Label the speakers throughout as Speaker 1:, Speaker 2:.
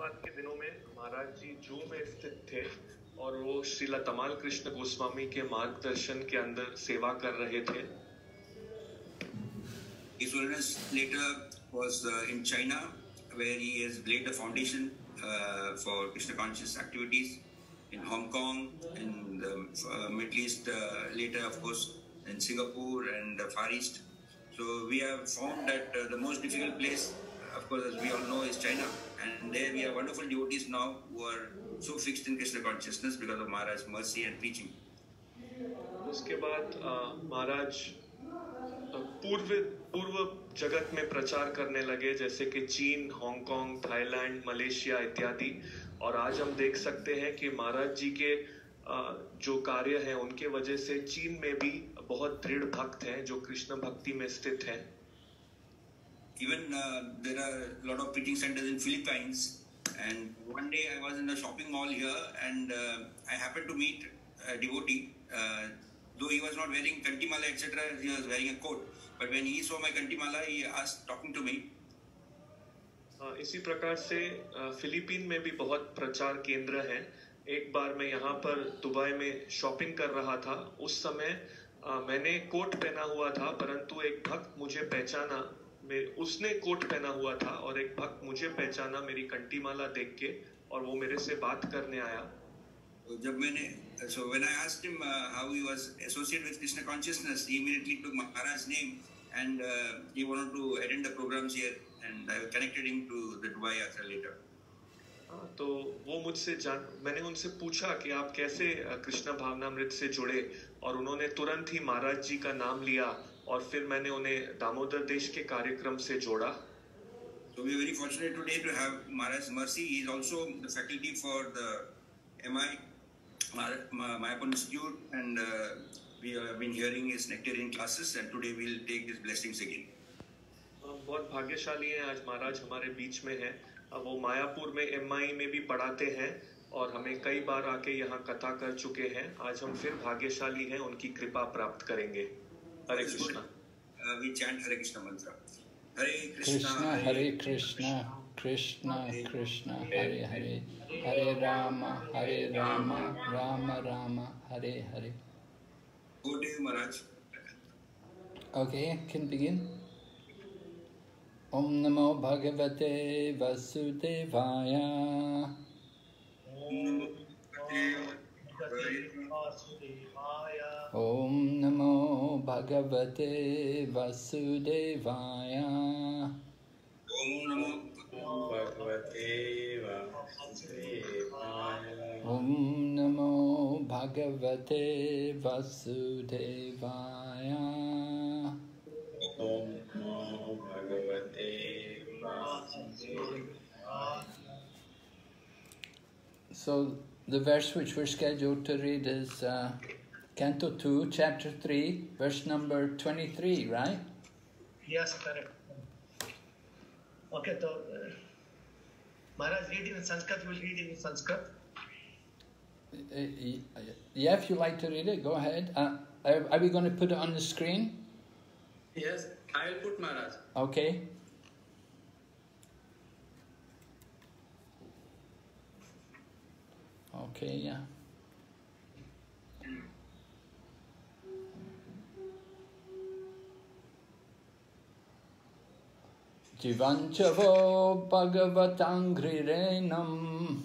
Speaker 1: शुरुआत के दिनों में महाराज जी जू में स्थित थे और वो श्रीला तमाल कृष्ण गोस्वामी के मार्गदर्शन के अंदर सेवा कर रहे थे.
Speaker 2: His Holiness later was in China, where he has laid the foundation for Krishna conscious activities in Hong Kong, in the Middle East, later of course in Singapore and the Far East. So we have found that the most difficult place, of course, as we all know, is China. And there we have wonderful devotees now who are so fixed in Krishna consciousness because of Maharaj's mercy and preaching.
Speaker 1: उसके बाद महाराज पूर्व जगत में प्रचार करने लगे, जैसे कि चीन, हांगकांग, थाईलैंड, मलेशिया इत्यादि. और आज हम देख सकते हैं कि महाराज जी के जो कार्य हैं उनके वजह से चीन में भी बहुत दृढ़ भक्त हैं जो कृष्ण भक्ति में स्थित हैं.
Speaker 2: Even there are a lot of preaching centers in Philippines, and one day I was in a shopping mall here and I happened to meet a devotee. Though he was not wearing kantimala etc., he was wearing a coat. But when he saw my kantimala, he asked, talking to me.
Speaker 1: इसी प्रकार से Philippine में भी बहुत प्रचार केंद्र हैं. एक बार मैं यहाँ पर दुबई में शॉपिंग कर रहा था. उस समय मैंने कोट पहना हुआ था, परंतु एक भक्त मुझे पहचाना. उसने कोट पहना हुआ था और एक भक्त मुझे पहचाना मेरी कंटीमाला देख के, और वो मेरे से बात करने आया.
Speaker 2: So when I asked him how he was associated with Krishna consciousness, he immediately took Maharaj's name and he wanted to attend the programs here, and I connected him to the Dubai Yatra later.
Speaker 1: तो वो मैंने उनसे पूछा कि आप कैसे कृष्ण भावनामृत से जुड़े, और उन्होंने तुरंत ही महाराज जी का नाम लिया, और फिर मैंने उन्हें दामोदर देश के कार्यक्रम से जोड़ा.
Speaker 2: So we are very fortunate today to have Maharaj's mercy. He is also the faculty for the MI Mayapur Institute, and we have been hearing his nectarian classes, and today we will take his blessings again.
Speaker 1: बहुत भाग्यशाली हैं आज महाराज हमारे बीच में हैं. वो मायापुर में MI में भी पढ़ाते हैं और हमें कई बार आके यहाँ कथा कर चुके हैं. आज हम फिर भाग्यशाली हैं, उनकी कृपा प्राप्त करेंगे. हरे Krishna.
Speaker 2: We chant Hare Krishna mantra. Hare
Speaker 3: Krishna, Hare Krishna, Krishna Krishna, Hare Hare, Hare Rama, Hare Rama, Rama Rama, Hare Hare.
Speaker 2: Go to you, Maharaj.
Speaker 3: Okay, can begin. Om Namo Bhagavate Vasudevaya. Om Namo Bhagavate Vasudevaya.
Speaker 2: Om Namo Bhagavate Vasudevaya.
Speaker 3: Om Namo Bhagavate Vasudevaya.
Speaker 2: Om Namo Bhagavate Vasudevaya.
Speaker 3: So the verse which we're scheduled to read is Canto 2, Chapter 3, verse number 23, right?
Speaker 4: Yes, correct. Okay, so Maharaj read in Sanskrit, we will read in Sanskrit.
Speaker 3: Yeah, if you like to read it, go ahead. Are we going to put it on the screen?
Speaker 5: Yes, I will put Maharaj.
Speaker 3: Okay. Okay, yeah. Jivanchavo Bhagavatangrirenam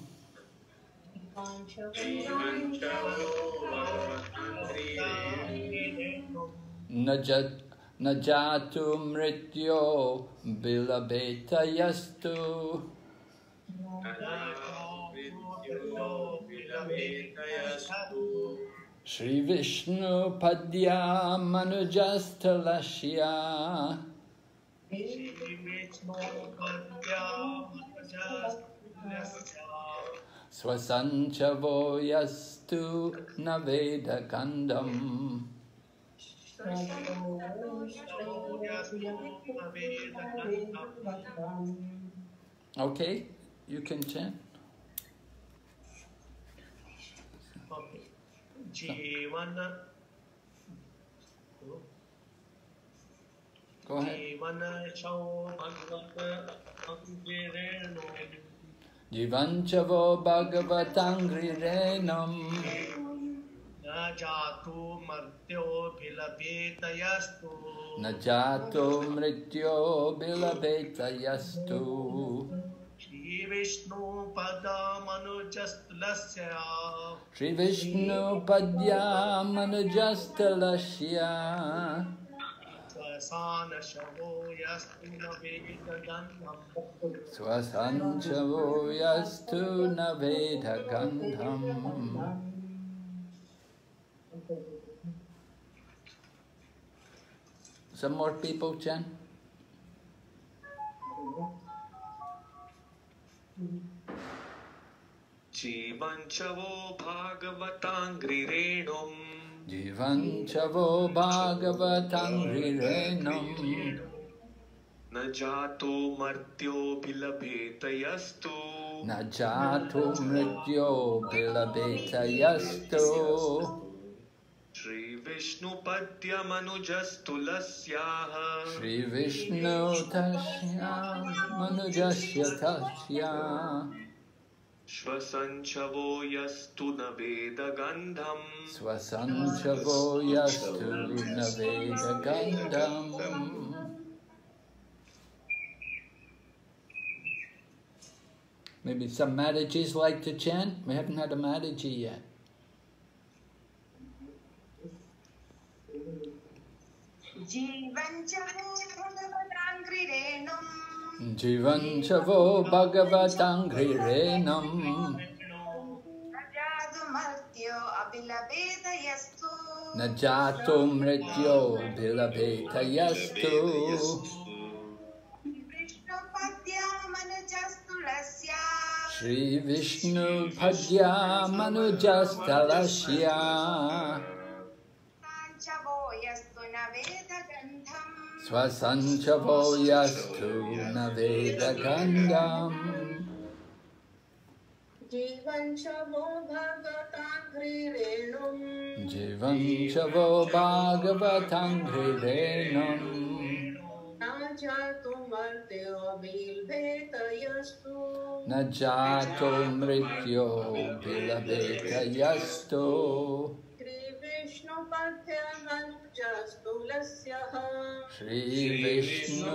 Speaker 3: Najatu Mrityo Bilabeta Yastu Shri Vishnu Padya Manujastalashya Swasanchavo Yastu Naveda Kandam. Okay, you can chant.
Speaker 4: Okay. Jeevan.
Speaker 3: Go ahead.
Speaker 4: Jeevan Chau Bhagavad Angireno
Speaker 3: Jivanchavo Bhagavatanghrirenam
Speaker 4: न जातु मर्त्यो भिलभेतयस्तु
Speaker 3: Najato Mrityo Bilabhetayastu
Speaker 4: Shri Vishnu पदमनुजस्तुलस्य
Speaker 3: Shri Vishnu Padyamanujasthalasya
Speaker 4: स्वसान शवो यस्तु न वेदगन्धम्
Speaker 3: Swasanchavo Yastu Navedagandham. Some more people chant.
Speaker 1: जीवञ्चवो भागवताङ्घ्रिरेणुम्
Speaker 3: Jivanchavo Bhagavatanghrirenam
Speaker 1: न जातो मर्त्योऽभिलभेतयस्तु
Speaker 3: Najato Mrityo Bilabhetayastu
Speaker 1: श्रीविष्णुपद्यमनुजस्तुलस्याः
Speaker 3: Shri Vishnu Tasya Manujasya Tasya
Speaker 1: श्वसञ्चवो यस्तु न वेदगन्धम्
Speaker 3: Swasanchavo Yastu Navedagandham. Maybe some Madajis like to chant. We haven't had a Madaji yet. Jivanchavo Bhagavatanghrirenam Najato Mrityo Bilabhetayastu Shri Vishnu Padyamanujasthalasya Swasanchavo Yastu Navedagandham.
Speaker 6: Jivanchavo Bhagavatanghrirenam
Speaker 3: Jivanchavo Bhagavatanghrirenam
Speaker 6: Najato Martyo Bilbhetayastu
Speaker 3: Najato Mrityo Bilabhetayastu
Speaker 6: Shri Vishnu Padyamanujasthulasya
Speaker 3: Shri Vishnu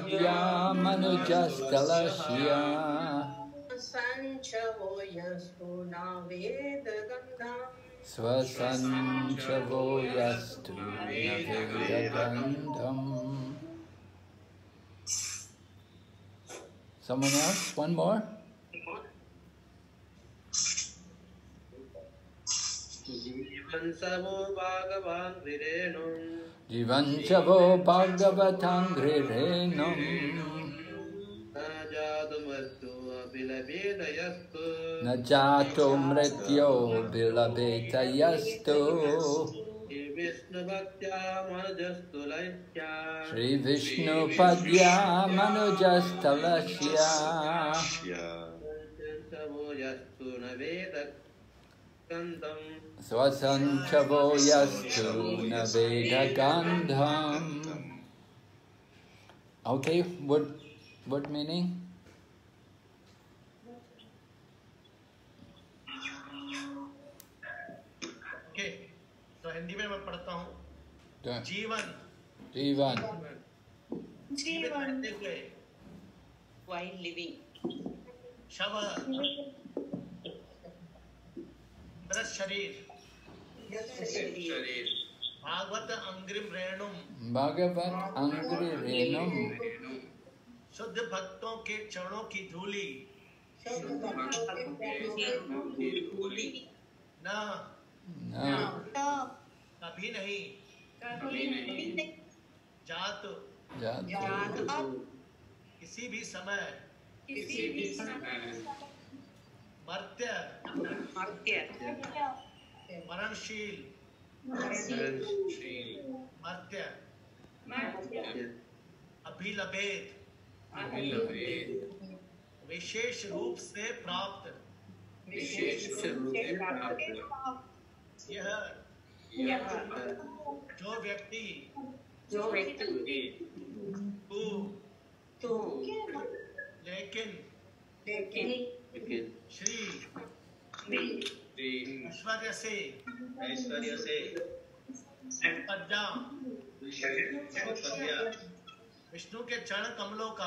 Speaker 3: Padyamanujasthalasya
Speaker 6: Sanchavo Yastu Navedagandham
Speaker 3: Swasanchavo Yastu Navedagandham. Someone else? One more?
Speaker 5: Jivanchavo Bhagavatanghrirenam
Speaker 3: Jivanchavo Bhagavatanghrirenam Najato Mrityo Bilabhetayastu Shri Vishnu Padyamanujasthalasya Swasanchavo Yastu Navedagandham. Okay, what meaning?
Speaker 4: Okay तो हिंदी में मैं पढ़ता हूँ जीवन
Speaker 3: Jivan
Speaker 4: जीवित रहते हुए
Speaker 6: while living
Speaker 4: शव मृत शरीर भागवत अंग्रिम रेणुम
Speaker 3: Bhagavat Angrirenam
Speaker 4: शुद्ध भक्तों के चरणों की धूली न कभी नहीं जात किसी भी समय मर्त्य मरणशील मर्त्य अभिलभेद विशेष रूप से प्राप्त यह जो व्यक्ति तू लेकिन ऐश्वर्य से प्रज्ञा विष्णु के चरण कमलों का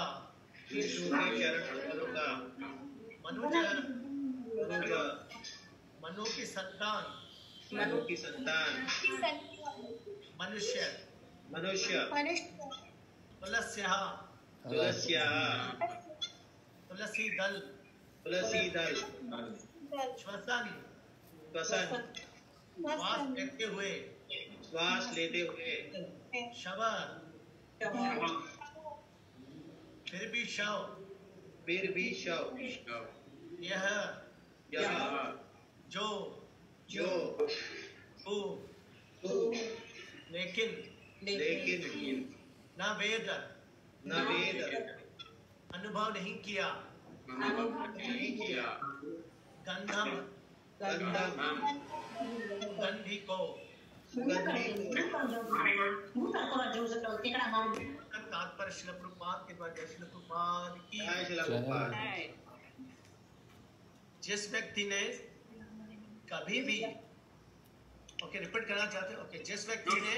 Speaker 4: मनु की संतान मनुष्य तुलसी दल श्वसन श्वास लेते हुए शव फिर भी शव यह जो तू लेकिन न वेद अनुभव नहीं किया गंधम गंधी को तात्पर्य श्रील प्रभुपाद के द्वारा श्रील प्रभुपाद की जिस व्यक्ति ने कभी भी रिपीट करना चाहते हैं जिस व्यक्ति ने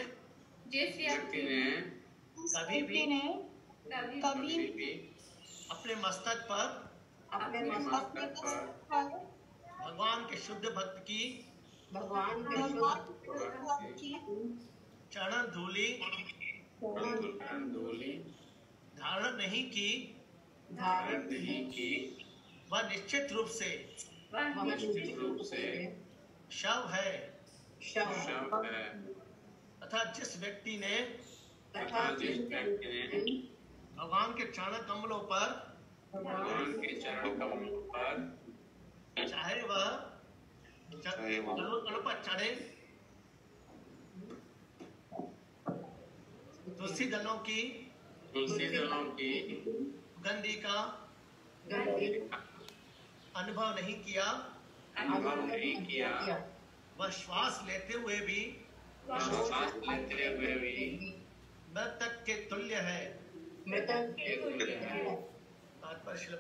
Speaker 4: कभी भी अपने मस्तक पर भगवान के शुद्ध भक्त की चरण धूलि धारण नहीं की वह निश्चित रूप से शव है तथा जिस व्यक्ति ने भगवान के चरण कमलों पर चाहे वह पर चढ़े तुलसी दलों की गंधी का अनुभव नहीं किया वह श्वास लेते हुए भी मृतक के तुल्य है। श्री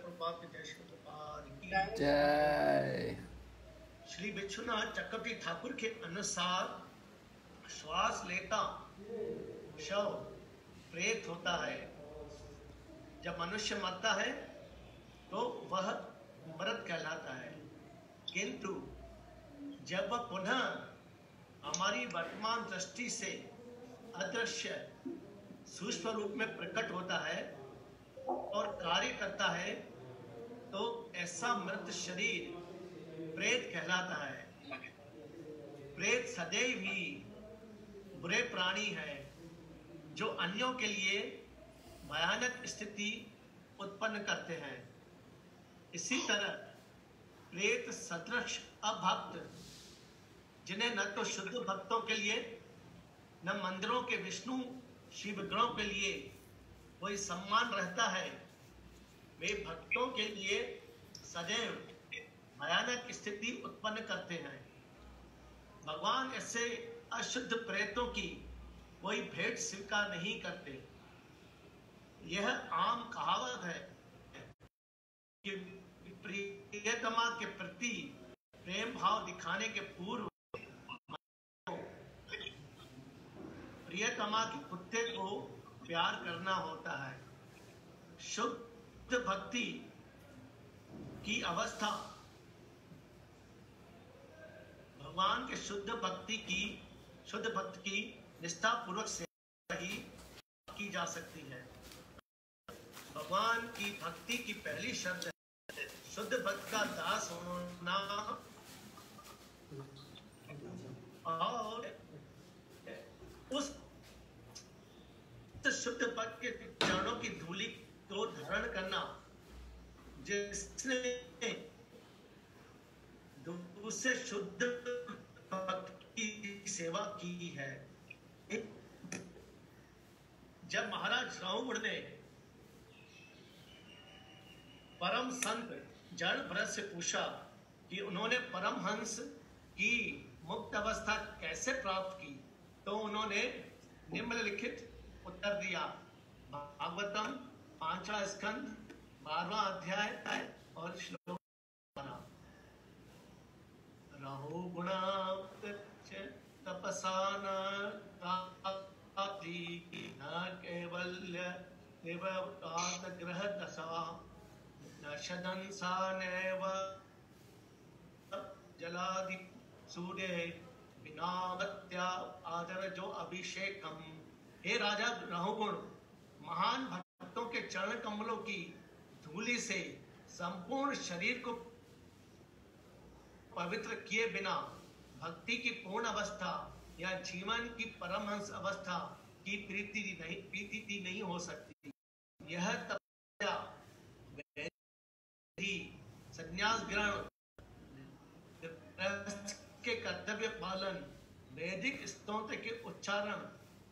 Speaker 4: विश्वनाथ चक्रवर्ती ठाकुर के अनुसार श्वास लेता शव प्रेत होता है। जब मनुष्य मरता है तो वह मृत कहलाता है, किंतु जब वह पुनः हमारी वर्तमान दृष्टि से अदृश्य सूक्ष्म रूप में प्रकट होता है और कार्य करता है तो ऐसा मृत शरीर प्रेत कहलाता है। प्रेत सदैव ही बुरे प्राणी है जो अन्यों के लिए भयानक स्थिति उत्पन्न करते हैं। इसी तरह प्रेत सदृश अभक्त जिन्हें न तो शुद्ध भक्तों के लिए न मंदिरों के विष्णु शिव विग्रहों के लिए कोई सम्मान रहता है, वे भक्तों के लिए सदैव भयानक स्थिति उत्पन्न करते हैं। भगवान ऐसे अशुद्ध प्रेतों की कोई भेंट स्वीकार नहीं करते। यह आम कहावत है कि प्रियतमा के प्रति प्रेम भाव दिखाने के पूर्व प्रियतमा के कुत्ते को प्यार करना होता है। शुद्ध भक्ति की अवस्था भगवान के शुद्ध भक्त की निष्ठा पूर्वक से ही की जा सकती है। भगवान की भक्ति की पहली शर्त है शुद्ध भक्त का दास होना और उस शुद्ध भक्त के चरणों की धूलि को धारण करना। जिसने दूसरे शुद्ध भक्त की सेवा की है। जब महाराज राहुल ने परम संत जड़ भरत से पूछा कि उन्होंने परमहंस की मुक्त अवस्था कैसे प्राप्त की, तो उन्होंने निम्नलिखित उत्तर दिया। भागवतम 5वां स्कंद 12वां अध्याय और श्लोक 12। गुणावृत्य तपसा न प्राप्ति न कैवल्य ग्रह दशा न शदंसा नैव जलादि सूर्य बिनावत्या आदर जो अभिषेकम। हे राजा रहुगुण, महान भक्तों के चरण कमलों की धूलि से संपूर्ण शरीर को पवित्र किए बिना भक्ति की पूर्ण अवस्था या जीवन की परमहंस अवस्था की प्रीति नहीं हो सकती। यह तपस्या, संन्यास ग्रहण के कर्तव्य पालन, वैदिक स्तोत्र के उच्चारण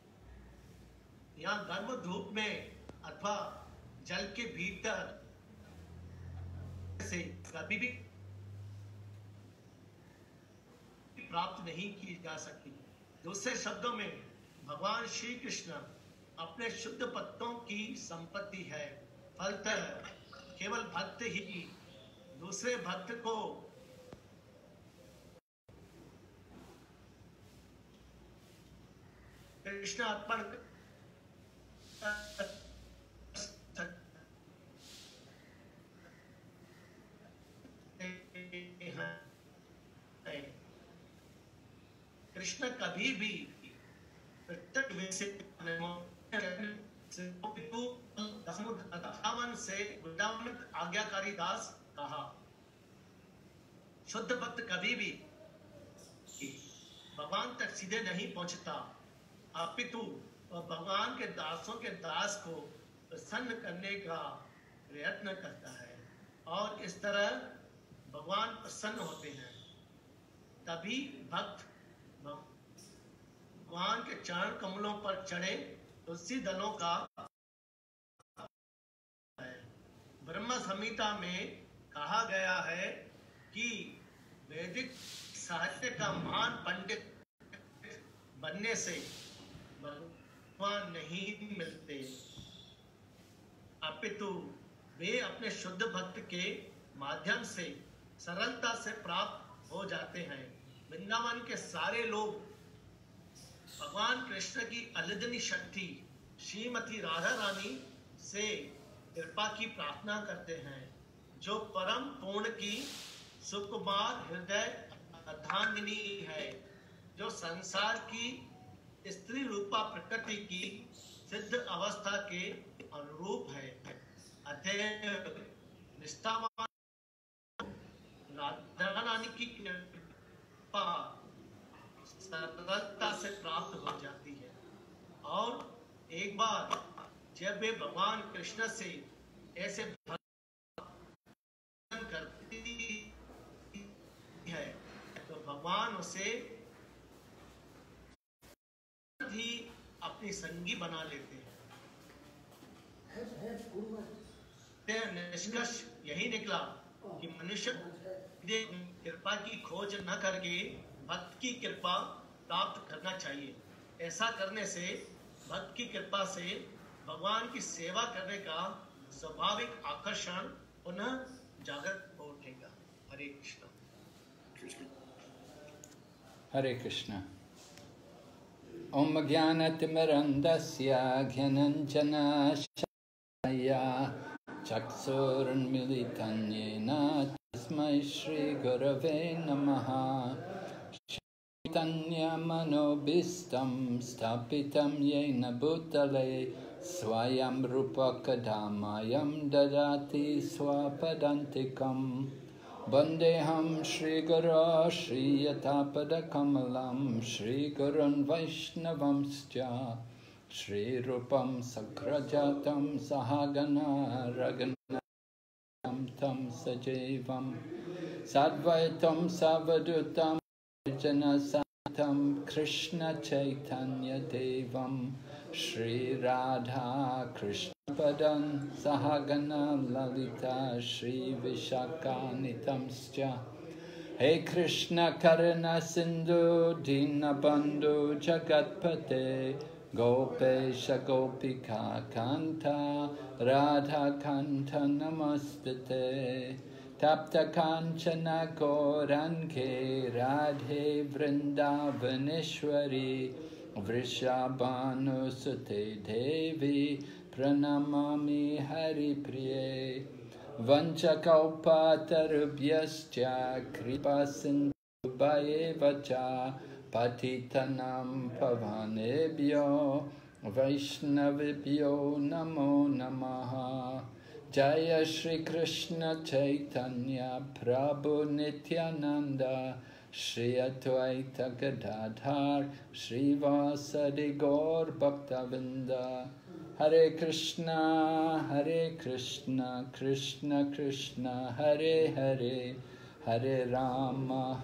Speaker 4: या गर्म धूप में अथवा जल के भीतर से कभी भी प्राप्त नहीं की जा सकती। दूसरे शब्दों में भगवान श्री कृष्ण अपने शुद्ध भक्तों की संपत्ति है। फलतः केवल भक्त ही दूसरे भक्त को कृष्ण अर्पण कृष्ण कभी भी प्रत्यक्ष से आज्ञाकारी दास कहा। शुद्ध भक्त कभी भी भगवान तक सीधे नहीं पहुंचता, अपितु भगवान के दासों के दास को प्रसन्न करने का प्रयत्न करता है और इस तरह भगवान प्रसन्न होते हैं। तभी भक्त भगवान के चरण कमलों पर चढ़े तुलसी दलों का है। ब्रह्म संहिता में कहा गया है कि वैदिक साहित्य का महान पंडित बनने से भगवान नहीं मिलते, अपितु वे अपने शुद्ध भक्त के माध्यम से सरलता से प्राप्त हो जाते हैं। वृंदावन के सारे लोग भगवान कृष्ण की अलिदनी शक्ति श्रीमती राधा रानी से कृपा की प्रार्थना करते हैं, जो परम पूर्ण की सुकुमार हृदय अर्धांगिनी है, जो संसार की स्त्री रूपा प्रकृति की सिद्ध अवस्था के अनुरूप है। अतः निष्ठावान राधा रानी की कृपा सरलता से प्राप्त हो जाती है। और एक बार जब वे भगवान कृष्ण से ऐसे भजन करती है तो भगवान उसे ही अपनी संगी बना लेते हैं। निष्कर्ष यही निकला कि मनुष्य कृपा की खोज न करके भक्त की कृपा प्राप्त करना चाहिए। ऐसा करने से भक्त की कृपा से भगवान की सेवा करने का स्वाभाविक आकर्षण पुनः जागृत हो उठेगा। हरे कृष्ण।
Speaker 3: हरे कृष्ण। ओम ज्ञानतिमिरन्धस्य ज्ञानाञ्जनशलाकया चक्षुरुन्मीलितं येन तस्मै श्रीगुरवे नमः। चैतन्यमनोभीष्टं स्थापितं येन भूतले स्वयं रूपः कदा मह्यं ददाति स्वपदान्तिकम्। वन्देऽहं श्रीगुरो श्रीयतापदकमलं श्रीगुरुन् वैष्णवंश्च श्रीरूपं सग्रजातं सहगना रघुनाथं तं सजीवं साद्वैतं सावधूतं जनसान्तं कृष्णचैतन्यदेवं श्रीराधा कृष्णपदं सहगना ललिता श्रीविशाखान्वितंश्च। हे कृष्ण करुणा सिन्धु दीनबन्धु जगत्पते गोपेश गोपिका कान्ता राधा कान्त नमस्तुते। Tapta Kanchana Gaurange Radhe Vrindavaneshwari Vrishabhanusute Devi Pranamami Hari Priye Vanchakalpatarubhyascha Kripasindhubayevacha Patitanam Pavanebhyo Vaishnavibhyo Namo Namaha Jaya Shri Krishna Chaitanya Prabhu Nityananda Shri Advaita Gadadhar Shri Vasadi Gaur Bhaktavinda Hare Krishna Krishna Krishna Hare Hare Hare Rama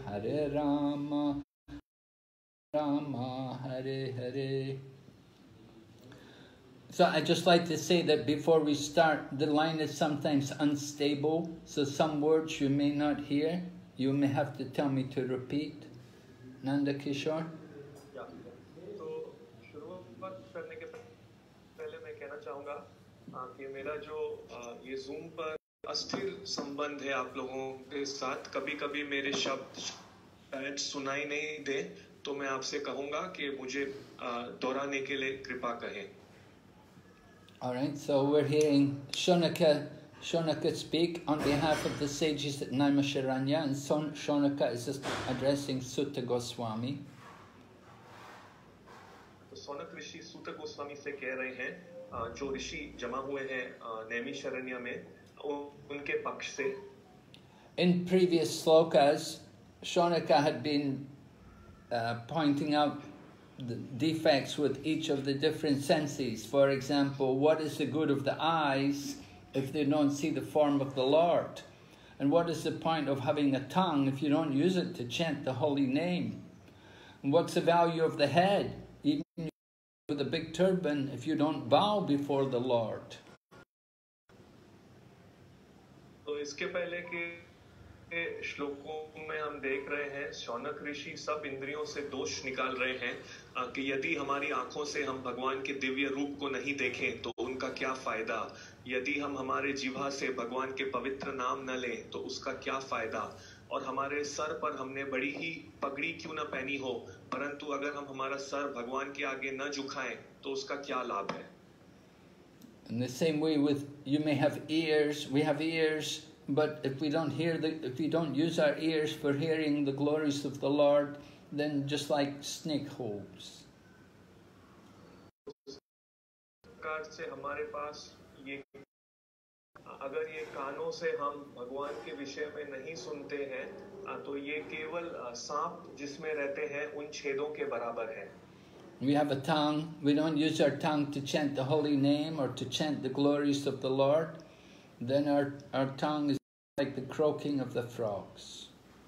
Speaker 3: Rama Hare Hare. So I'd just like to say that before we start, the line is sometimes unstable, so some words you may not hear. You may have to tell me to repeat. Nanda Kishore?
Speaker 1: या तो शुरुआत करने के पहले मैं कहना चाहूँगा कि मेरा जो ये जूम पर अस्थिर संबंध है आप लोगों के साथ, कभी-कभी मेरे शब्द शायद सुनाई नहीं दे, तो मैं आपसे कहूँगा कि मुझे दोहराने के लिए कृपा करें.
Speaker 3: All right, so we're hearing Shonaka speak on behalf of the sages at Naimisharanya, and Shonaka is just addressing Sutta Goswami.
Speaker 1: तो शौनक ऋषि सूत गोस्वामी से कह रहे हैं, जो ऋषि जमा हुए हैं नैमिषारण्य में, उनके पक्ष से.
Speaker 3: In previous slokas, Shonaka had been pointing out the defects with each of the different senses. For example, what is the good of the eyes if they don't see the form of the Lord? And what is the point of having a tongue if you don't use it to chant the holy name? And what's the value of the head, even with a big turban, if you don't bow before the Lord?
Speaker 1: तो इसके पहले के श्लोकों में हम देख रहे हैं शौनक ऋषि सब इंद्रियों से दोष निकाल रहे हैं कि यदि हमारी आंखों से हम भगवान के दिव्य रूप को नहीं देखें तो उनका क्या फायदा, यदि हम हमारे जिह्वा से भगवान के पवित्र नाम न लें तो उसका क्या फायदा, और हमारे सर पर हमने बड़ी ही पगड़ी क्यों न पहनी हो, परंतु अगर हम हमारा सर भगवान के आगे न झुकाएं तो उसका क्या लाभ है.
Speaker 3: In the same way, with you may have ears, we have ears. But if we don't use our ears for hearing the glories of the Lord, then just like snake holes.
Speaker 1: से हमारे पास ये, अगर ये कानों से हम भगवान के विषय में नहीं सुनते हैं, तो ये केवल सांप जिसमें रहते हैं उन छेदों के बराबर है.
Speaker 3: We have a tongue. We don't use our tongue to chant the holy name or to chant the glories of the Lord. Then our tongue is like the croaking of the frogs.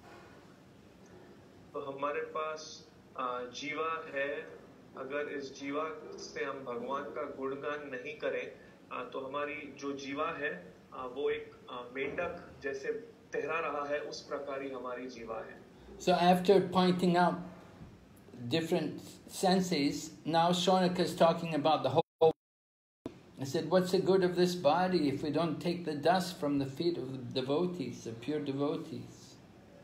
Speaker 1: तो हमारे पास जीवा है, अगर इस जीवा से हम भगवान का गुणगान नहीं करें, तो हमारी जो जीवा है वो एक मेंढक जैसे तैरा रहा है, उस प्रकार ही हमारी जीवा है.
Speaker 3: So after pointing out different senses, now Shonaka is talking about the whole. I said, what's the good of this body if we don't take the dust from the feet of the devotees, the pure devotees?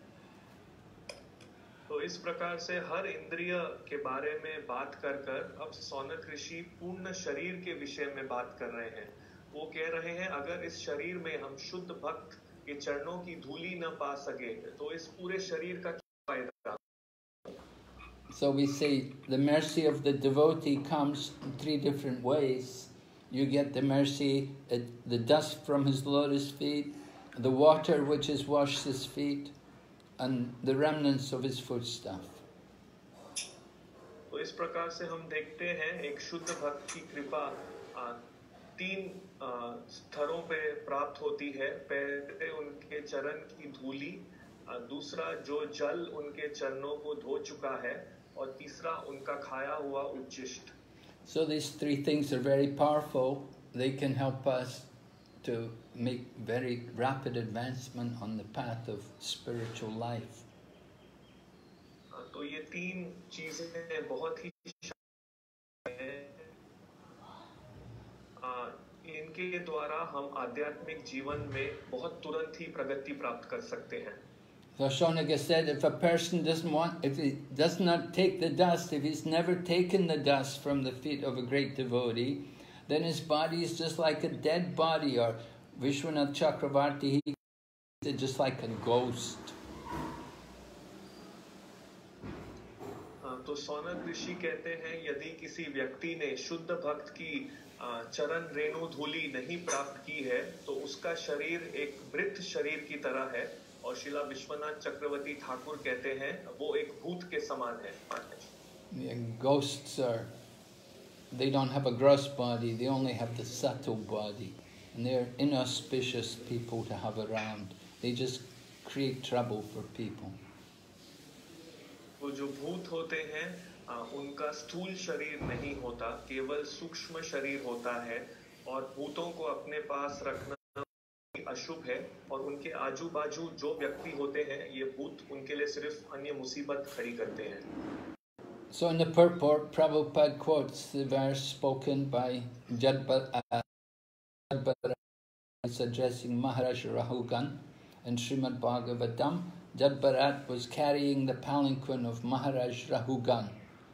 Speaker 1: तो इस प्रकार से हर इंद्रिय के बारे में बात कर अब शौनक ऋषि पूर्ण शरीर के विषय में बात कर रहे हैं. वो कह रहे हैं अगर इस शरीर में हम शुद्ध भक्त के चरणों की धूली न पा सके तो इस पूरे शरीर का क्या फायदा.
Speaker 3: So we say the mercy of the devotee comes in 3 different ways. You get the mercy, the dust from his lotus feet, the water which has washed his feet, and the remnants of his footstuff.
Speaker 1: तो इस प्रकार से हम देखते हैं एक शुद्ध भक्त की कृपा 3 स्तरों पे प्राप्त होती है. पहले उनके चरण की धूली, दूसरा जो जल उनके चरणों को धो चुका है, और तीसरा उनका खाया हुआ उच्छिष्ट.
Speaker 3: So these 3 things are very powerful. They can help us to make very rapid advancement on the path of spiritual life.
Speaker 1: तो ये 3 चीजें बहुत ही इनके द्वारा हम आध्यात्मिक जीवन में बहुत तुरंत ही प्रगति प्राप्त कर सकते हैं.
Speaker 3: So Shaunika said, if a person if he does not take the dust, if he's never taken the dust from the feet of a great devotee, then his body is just like a dead body, or Vishwanath Chakravarti, he's just like a ghost.
Speaker 1: तो सौनक ऋषि कहते हैं, यदि किसी व्यक्ति ने शुद्ध भक्त की चरण रेणु धूलि नहीं प्राप्त की है, तो उसका शरीर एक मृत शरीर की तरह है. और शिला विश्वनाथ चक्रवर्ती ठाकुर कहते हैं, वो एक भूत के समान है.
Speaker 3: Ghosts they don't have a gross body, they only have the subtle body. And they're inauspicious people to have around. They just create trouble for people.
Speaker 1: वो जो भूत होते हैं, उनका स्थूल शरीर नहीं होता, केवल सूक्ष्म शरीर होता है. और भूतों को अपने पास रखना अशुभ है. और उनके आजू बाजू जो व्यक्ति होते हैं, ये भूत उनके लिए सिर्फ अन्य मुसीबत खड़ी करते हैं.
Speaker 3: So in the purport, Prabhupada quotes the verse spoken by Jadbharat addressing Maharaj Rahugan in Srimad Bhagavatam. Jadbharat was carrying the palanquin of Maharaj Rahugan.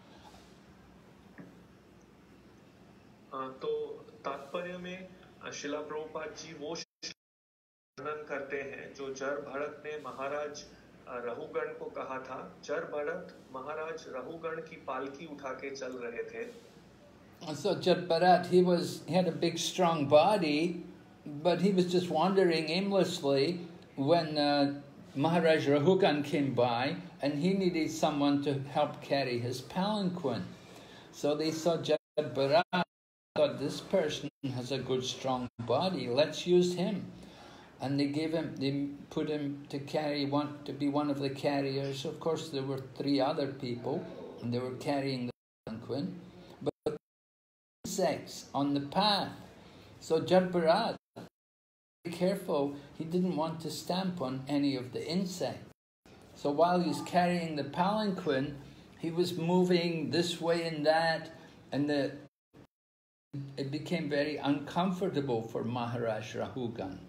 Speaker 1: तो तात्पर्य में शिला प्रभुपाद जी वो वर्णन करते हैं जो जड़ भरत ने महाराज रहुगण को कहा था. जड़ भरत महाराज रहुगण की पालकी उठा के चल रहे थे.
Speaker 3: So Jadbharat, he had a big strong body, but he was just wandering aimlessly when Maharaj Rahugan came by, and he needed someone to help carry his palanquin. So they saw Jadbharat, thought this person has a good strong body, let's use him. And they put him to be one of the carriers. Of course, there were 3 other people, and they were carrying the palanquin. But insects on the path. So Jadbharat, be careful, he didn't want to stamp on any of the insects. So while he's carrying the palanquin, he was moving this way and that, and it became very uncomfortable for Maharaj Rahugan.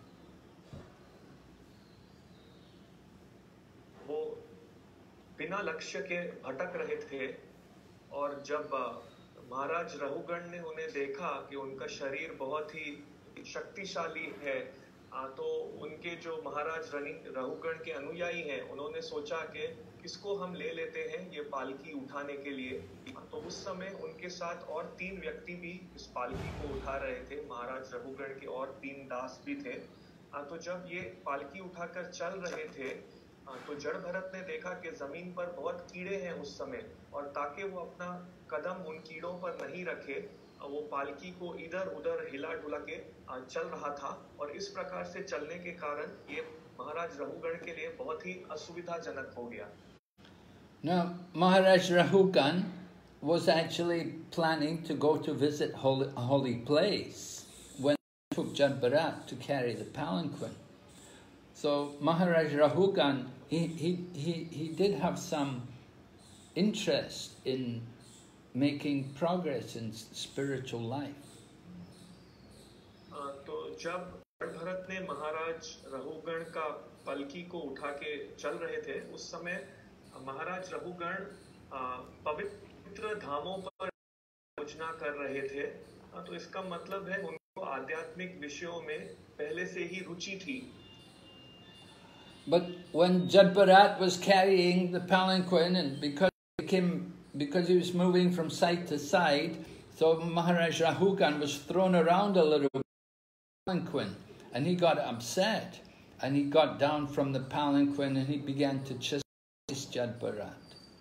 Speaker 1: बिना लक्ष्य के भटक रहे थे. और जब महाराज रहुगण ने उन्हें देखा कि उनका शरीर बहुत ही शक्तिशाली है, तो उनके जो महाराज रहुगण के अनुयायी हैं, उन्होंने सोचा कि किसको हम ले लेते हैं ये पालकी उठाने के लिए. तो उस समय उनके साथ और 3 व्यक्ति भी इस पालकी को उठा रहे थे. महाराज रहुगण के और 3 दास भी थे. तो जब ये पालकी उठाकर चल रहे थे, तो जड़ भरत ने देखा कि जमीन पर बहुत कीड़े हैं उस समय, और ताकि वो अपना कदम उन कीड़ों पर नहीं रखे, वो पालकी को इधर उधर हिला डुला के चल रहा था. और इस प्रकार से चलने के कारण ये महाराज रहुगण के लिए बहुत ही असुविधाजनक हो गया.
Speaker 3: Now, Maharaj Rahugan was actually planning to go to visit a holy place when he took Jadbharat to carry the palanquin. So Maharaj Rahugan, he did have some interest in making progress in spiritual life.
Speaker 1: तो जब भरत ने महाराज रहुगण का पलकी को उठा के चल रहे थे, उस समय महाराज रहुगण पवित्र धामों पर योजना कर रहे थे. तो इसका मतलब है उनको आध्यात्मिक विषयों में पहले से ही रुचि थी.
Speaker 3: But when Jadbharat was carrying the palanquin, and because he was moving from side to side, so Maharaj Rahugan was thrown around a little bit by the palanquin, and he got upset, and he got down from the palanquin and he began to chastise Jadbharat.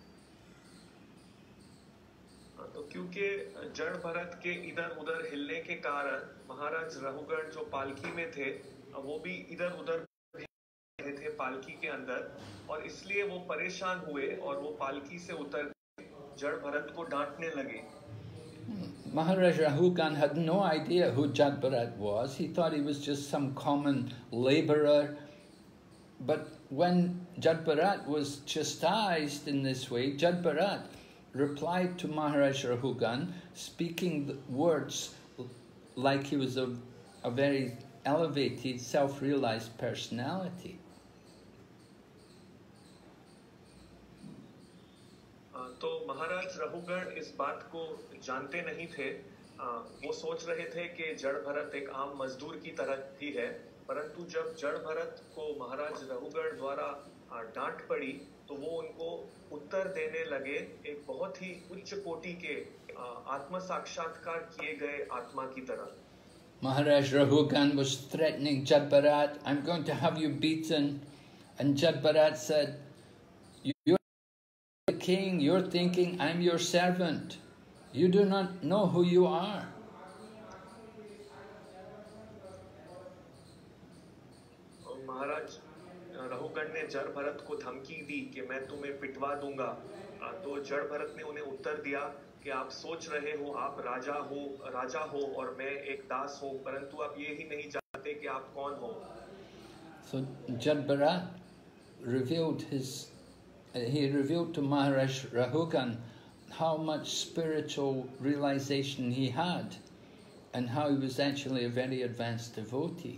Speaker 1: तो क्योंकि जड़ भरत के इधर उधर हिलने के कारण महाराज रहुगण जो पालकी में थे, वो भी इधर उधर थे पालकी के अंदर, और इसलिए वो परेशान हुए और वो पालकी से उतर जड़ भरत को डांटने लगे.
Speaker 3: Maharaj Rahugan had no idea who Jadbharat was. He thought he was just some common labourer. But when Jadbharat was chastised in this way, Jadbharat replied to Maharaj Rahugan, speaking the words like he was a very elevated, self-realized personality.
Speaker 1: तो महाराज रघुगण इस बात को जानते नहीं थे। वो सोच रहे थे कि जड़ भरत एक आम मजदूर की तरह ही है, परंतु जब जड़ भरत को महाराज रघुगण द्वारा डांट पड़ी तो वो उनको उत्तर देने लगे एक बहुत ही उच्च कोटि के आत्म साक्षात्कार किए गए आत्मा की तरह।
Speaker 3: Maharaj Rahugan was threatening Jad Bharat, I'm going to have you beaten. And Jad Bharat said, you're the king, you're thinking I'm your servant. You do not know who you are.
Speaker 1: महाराज रघुगण ने जड़ भरत को धमकी दी कि मैं तुम्हें पिटवा दूंगा। तो जड़ भरत ने उन्हें उत्तर दिया कि आप सोच रहे हो आप राजा हो और मैं एक दास हूँ, परंतु आप ये ही नहीं जानते कि आप कौन हो।
Speaker 3: So Jad Bharat revealed to Maharaj Rahugan how much spiritual realization he had and how he was actually a very advanced devotee.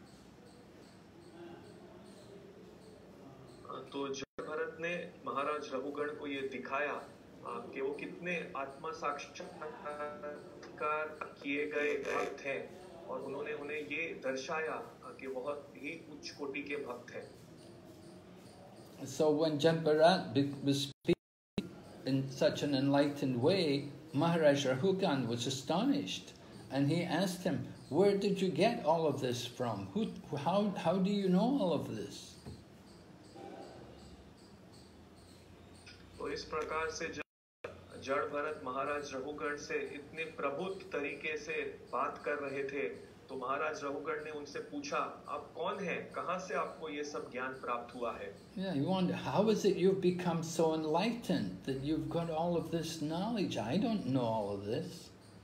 Speaker 1: तो जड़ भरत ने महाराज रघुगण को ये दिखाया कि वो कितने आत्मा साक्षात्कार किए गए भक्त हैं, और उन्होंने उन्हें ये दर्शाया कि बहुत ही उच्च कोटि के भक्त हैं।
Speaker 3: So when Jad Bharat was speaking in such an enlightened way, Maharaj Rahugan was astonished, and he asked him, "Where did you get all of this from? How do you know all of this?"
Speaker 1: तो इस प्रकार से जड़ भरत महाराज रघुगण से इतने प्रबुद्ध तरीके से बात कर रहे थे, तो महाराज रघुगण ने उनसे पूछा, आप कौन हैं? कहाँ से आपको ये सब ज्ञान प्राप्त हुआ है?
Speaker 3: Yeah, you wonder, how is it you've become so enlightened that you've got all of this knowledge? I don't know all of this.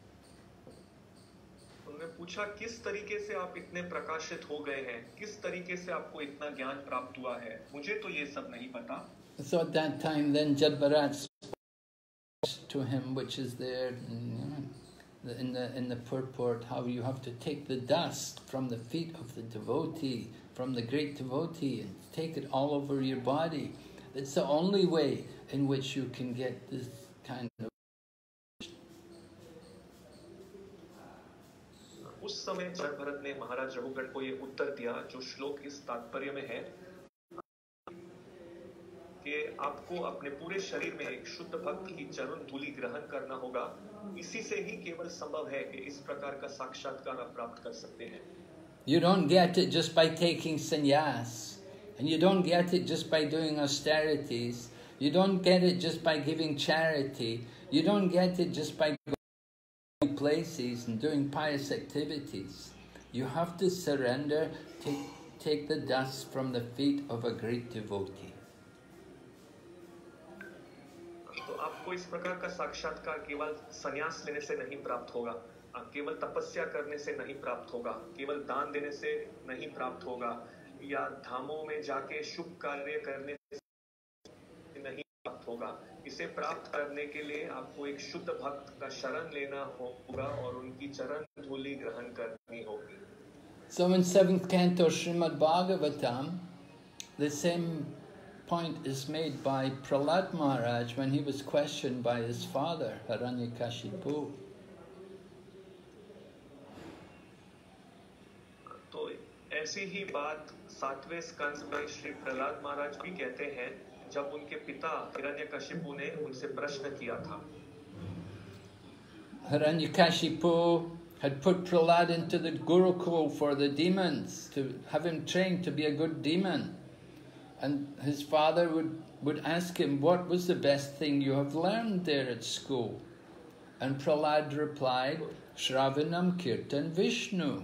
Speaker 1: उन्होंने पूछा, किस तरीके से आप इतने प्रकाशित हो गए हैं? किस तरीके से आपको इतना ज्ञान प्राप्त हुआ है? मुझे तो ये सब नहीं पता।
Speaker 3: So at that time, then Jad Bharat spoke to him, which is there in the purport, how you have to take the dust from the feet of the devotee, from the great devotee, and take it all over your body. It's the only way in which you can get this kind of.
Speaker 1: उस समय जड़ भरत ने महाराज रघुगण को ये उत्तर दिया, जो श्लोक इस तात्पर्य में है कि आपको अपने पूरे शरीर में एक शुद्ध भक्त की चरण धूलि ग्रहण करना होगा। इसी से ही केवल संभव है कि इस प्रकार का साक्षात्कार आप प्राप्त कर सकते हैं।
Speaker 3: You don't get it just by taking sannyas, and you don't get it just by doing austerities. You don't get it just by giving charity. You don't get it just by going to places and doing pious activities. You have to surrender, take the dust from the feet of a great devotee.
Speaker 1: आपको इस प्रकार का साक्षात्कार केवल संन्यास लेने से नहीं प्राप्त होगा, केवल तपस्या करने से नहीं प्राप्त होगा, केवल दान देने से नहीं प्राप्त होगा, या धामों में जाके शुभ कार्य करने से नहीं प्राप्त होगा। इसे प्राप्त करने के लिए आपको एक शुद्ध भक्त का शरण लेना होगा और उनकी चरण धूलि ग्रहण करनी होगी।
Speaker 3: So in 7th canto Srimad Bhagavatam, the same point is made by Prahlad Maharaj when he was questioned by his father, Hiranyakashipu.
Speaker 1: तो ऐसी ही बात 7वें स्कंद में श्री प्रहलाद महाराज भी कहते हैं, जब उनके पिता हिरण्यकशिपु ने उनसे प्रश्न किया था।
Speaker 3: Hiranyakashipu had put Prahlad into the Gurukul for the demons, to have him trained to be a good demon. And his father would ask him, what was the best thing you have learned there at school? And Prahlad replied, Shravanam Kirtan Vishnu.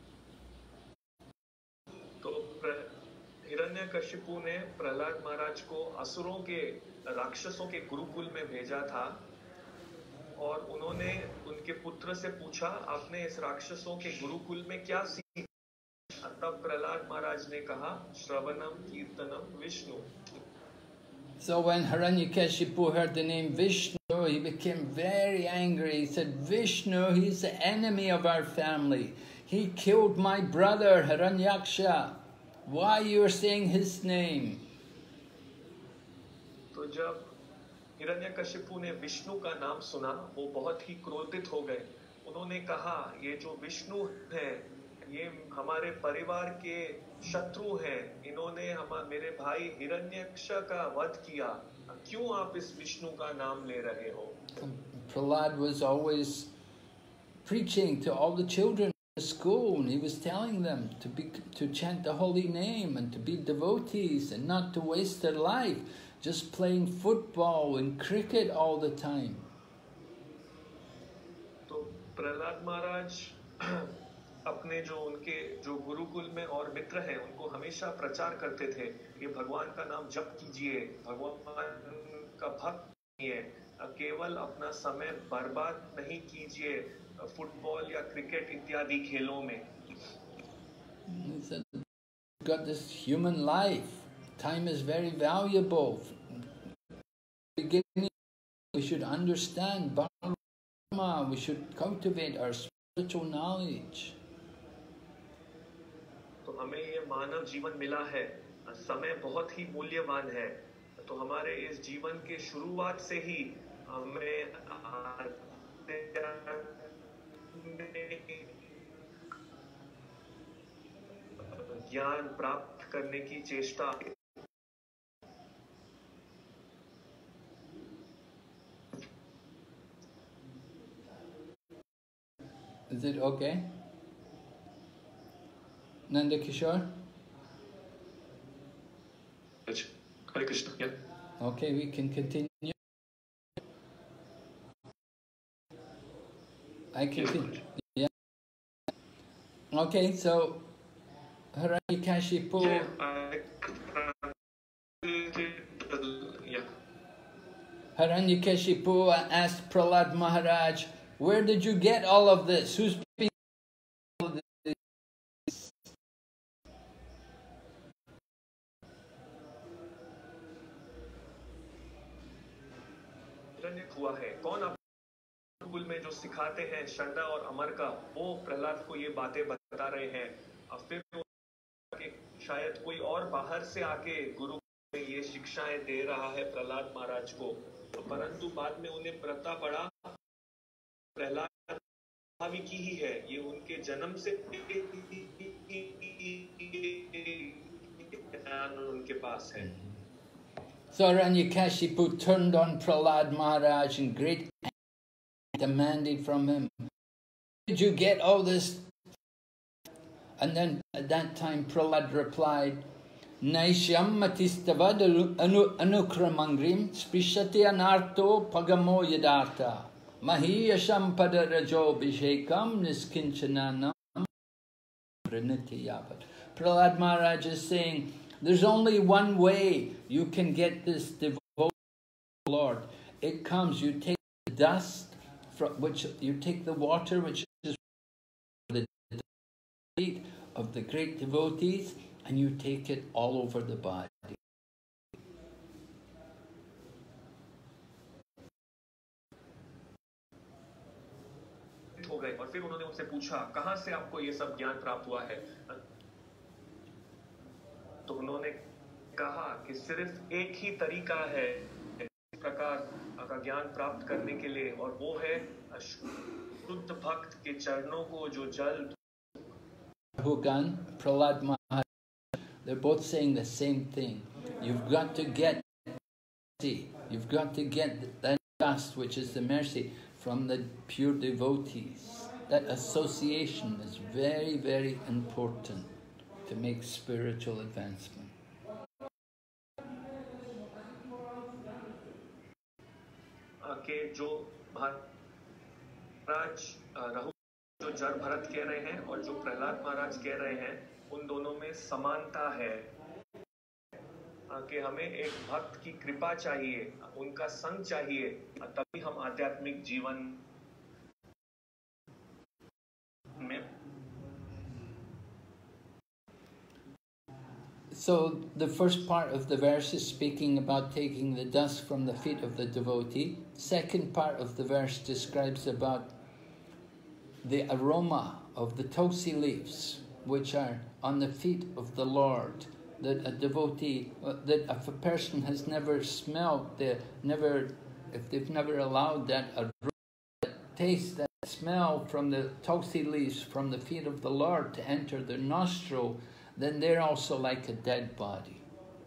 Speaker 1: तो हिरण्यकशिपु ने प्रहलाद महाराज को असुरों के राक्षसों के गुरुकुल में भेजा था, और उन्होंने उनके पुत्र से पूछा, आपने इस राक्षसों के गुरुकुल में क्या सीखा? तब प्रहलाद महाराज ने कहा, श्रवणम कीर्तनम Vishnu.
Speaker 3: So when Hiranyakashipu heard the name Vishnu, Vishnu, he became very angry. He said, Vishnu, he's the enemy of our family. He killed my brother Hiranyaksha. Why you are saying his name?
Speaker 1: तो जब हिरण्यकशिपु ने विष्णु का नाम सुना, वो बहुत ही क्रोधित हो गए। उन्होंने कहा, ये जो विष्णु है, ये हमारे परिवार के शत्रु हैं। इन्होंने मेरे भाई हिरण्यक्ष का वध किया। क्यों आप इस विष्णु का नाम ले रहे हो?
Speaker 3: Prahlad was always preaching to all the children at school, and he was telling them to chant the holy name and to be devotees and not to waste their life just playing football and cricket all the time.
Speaker 1: तो प्रहलाद महाराज अपने उनके गुरुकुल में और मित्र हैं, उनको हमेशा प्रचार करते थे कि भगवान का नाम जप कीजिए, भगवान का भक्त बनिए, केवल अपना समय बर्बाद नहीं कीजिए फुटबॉल या क्रिकेट इत्यादि खेलों में।
Speaker 3: Got this human life. Time is very valuable. Beginning, we should understand Dharma. We should cultivate our spiritual knowledge.
Speaker 1: तो हमें ये मानव जीवन मिला है, समय बहुत ही मूल्यवान है। तो हमारे इस जीवन के शुरुआत से ही हमें ज्ञान प्राप्त करने की चेष्टा।
Speaker 3: Is it okay? Nanda Kishore?
Speaker 1: Hare Krishna, yeah.
Speaker 3: Okay, we can continue. I can continue. Yeah. Okay, so Hiranyakashipu.
Speaker 1: Yeah.
Speaker 3: Hiranyakashipu asked Prahlad Maharaj, where did you get all of this? Who's speaking all of this?
Speaker 1: हुआ है, कौन आप गुरुकुल में जो सिखाते हैं श्रद्धा और अमर का, वो प्रहलाद को ये बातें बता रहे हैं। और फिर शायद कोई और बाहर से आके गुरु में ये शिक्षाएं दे रहा है प्रहलाद महाराज को। तो परंतु बाद में उन्हें पता पड़ा प्रहलाद भावी की ही है, ये उनके जन्म से ज्ञान उनके पास है।
Speaker 3: So Hiranyakashipu turned on Prahlad Maharaj in great anger, demanded from him, where did you get all this? And then at that time Prahlad replied, Naishyam matistavad anukramangrim sprishati anarto pagamo yadartha mahiyasham padarajo bhishekam niskinchananam praniti yavat. Prahlad Maharaj is saying, there's only one way you can get this devotion to the Lord. It comes, you take the dust, you take the water which is the feet of the great devotees, and you take it all over the body.
Speaker 1: हो गए और फिर उन्होंने उनसे पूछा, कहां से आपको ये सब ज्ञान प्राप्त हुआ है? तो उन्होंने कहा कि सिर्फ एक ही तरीका है इस प्रकार का ज्ञान प्राप्त करने के लिए, और वो है शुद्ध भक्त के चरणों को जो जल।
Speaker 3: Hugan, Prahlad Maharaj, they're both saying the same thing. You've got to get mercy. You've got to get that dust, which is the mercy, from the pure devotees. That association is very, very important to make spiritual advancement.
Speaker 1: के जो महाराज राहुल जो जड़ भरत कह रहे हैं और जो प्रहलाद महाराज कह रहे हैं, उन दोनों में समानता है कि हमें एक भक्त की कृपा चाहिए, उनका संग चाहिए, तभी हम आध्यात्मिक जीवन में।
Speaker 3: So the first part of the verse is speaking about taking the dust from the feet of the devotee. Second part of the verse describes about the aroma of the tulsi leaves, which are on the feet of the Lord, that a devotee, that if a person has never smelled, if they've never allowed that aroma, that taste, that smell from the tulsi leaves from the feet of the Lord to enter their nostril, then they're also like a dead body.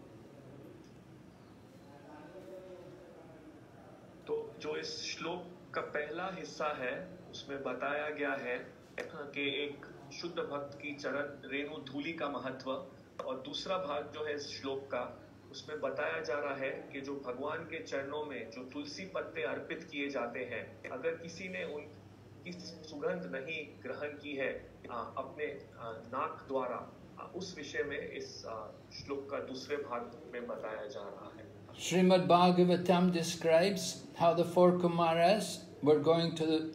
Speaker 1: तो जो इस श्लोक का पहला हिस्सा है उसमें बताया गया है कि एक शुद्ध भक्त की चरण रेणु धूलि का महत्व, और दूसरा भाग जो है इस श्लोक का उसमें बताया जा रहा है कि जो भगवान के चरणों में जो तुलसी पत्ते अर्पित किए जाते हैं, अगर किसी ने उनकी सुगंध नहीं ग्रहण की है अपने नाक द्वारा, उस विषय में इस श्लोक का दूसरे भाग में बताया जा रहा है.
Speaker 3: Srimad Bhagavatam describes how the four Kumaras were going to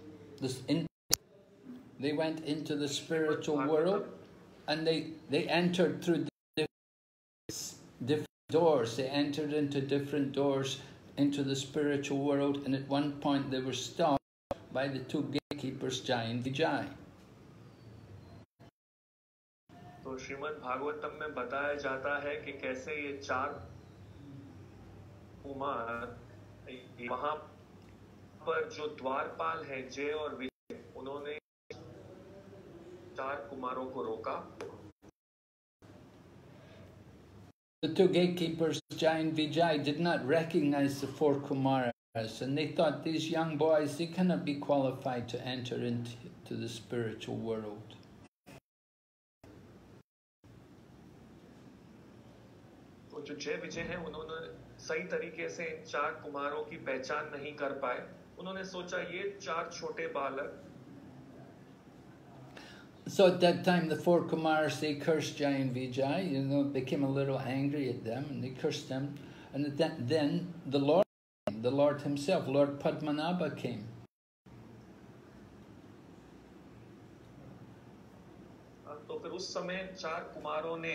Speaker 3: they went into the spiritual world, and they entered through different doors. They entered into different doors into the spiritual world, and at one point they were stopped by the two gatekeepers, Jai and Vijay.
Speaker 1: तो श्रीमद् भागवतम में बताया जाता है कि कैसे ये चार कुमार वहां पर जो द्वारपाल हैं जय और विजय, उन्होंने चार कुमारों को रोका.
Speaker 3: The two gatekeepers, Jai and Vijay, did not recognize the four Kumaras, and they thought these young boys, they cannot be qualified to enter into the spiritual world.
Speaker 1: तो जो जय विजय हैं, उन्होंने सही तरीके से इन चार कुमारों की पहचान नहीं कर पाए. उन्होंने सोचा ये चार छोटे बालक.
Speaker 3: So at that time, the four Kumars, they cursed Jai and Vijay, became a little angry at them, and they cursed them. And then the Lord himself, Lord Padmanabha came.
Speaker 1: तो फिर उस समय चार कुमारों ने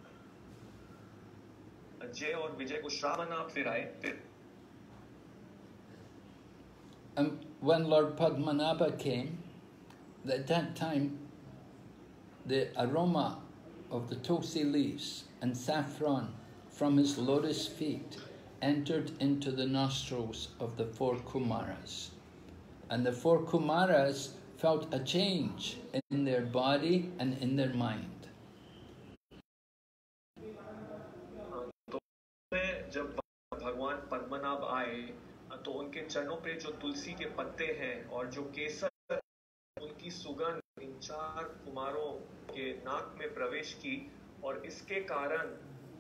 Speaker 1: जय और विजय को श्रावण फिराए.
Speaker 3: And when Lord Padmanabha came, at that time, the aroma of the tulsi leaves and saffron from his lotus feet entered into the nostrils of the four Kumaras. And the four Kumaras felt a change in their body and in their mind.
Speaker 1: जब भगवान पद्मनाभ आए तो उनके चरणों पे जो तुलसी के पत्ते हैं और जो केसर, उनकी सुगंध इन चार कुमारों के नाक में प्रवेश की, और इसके कारण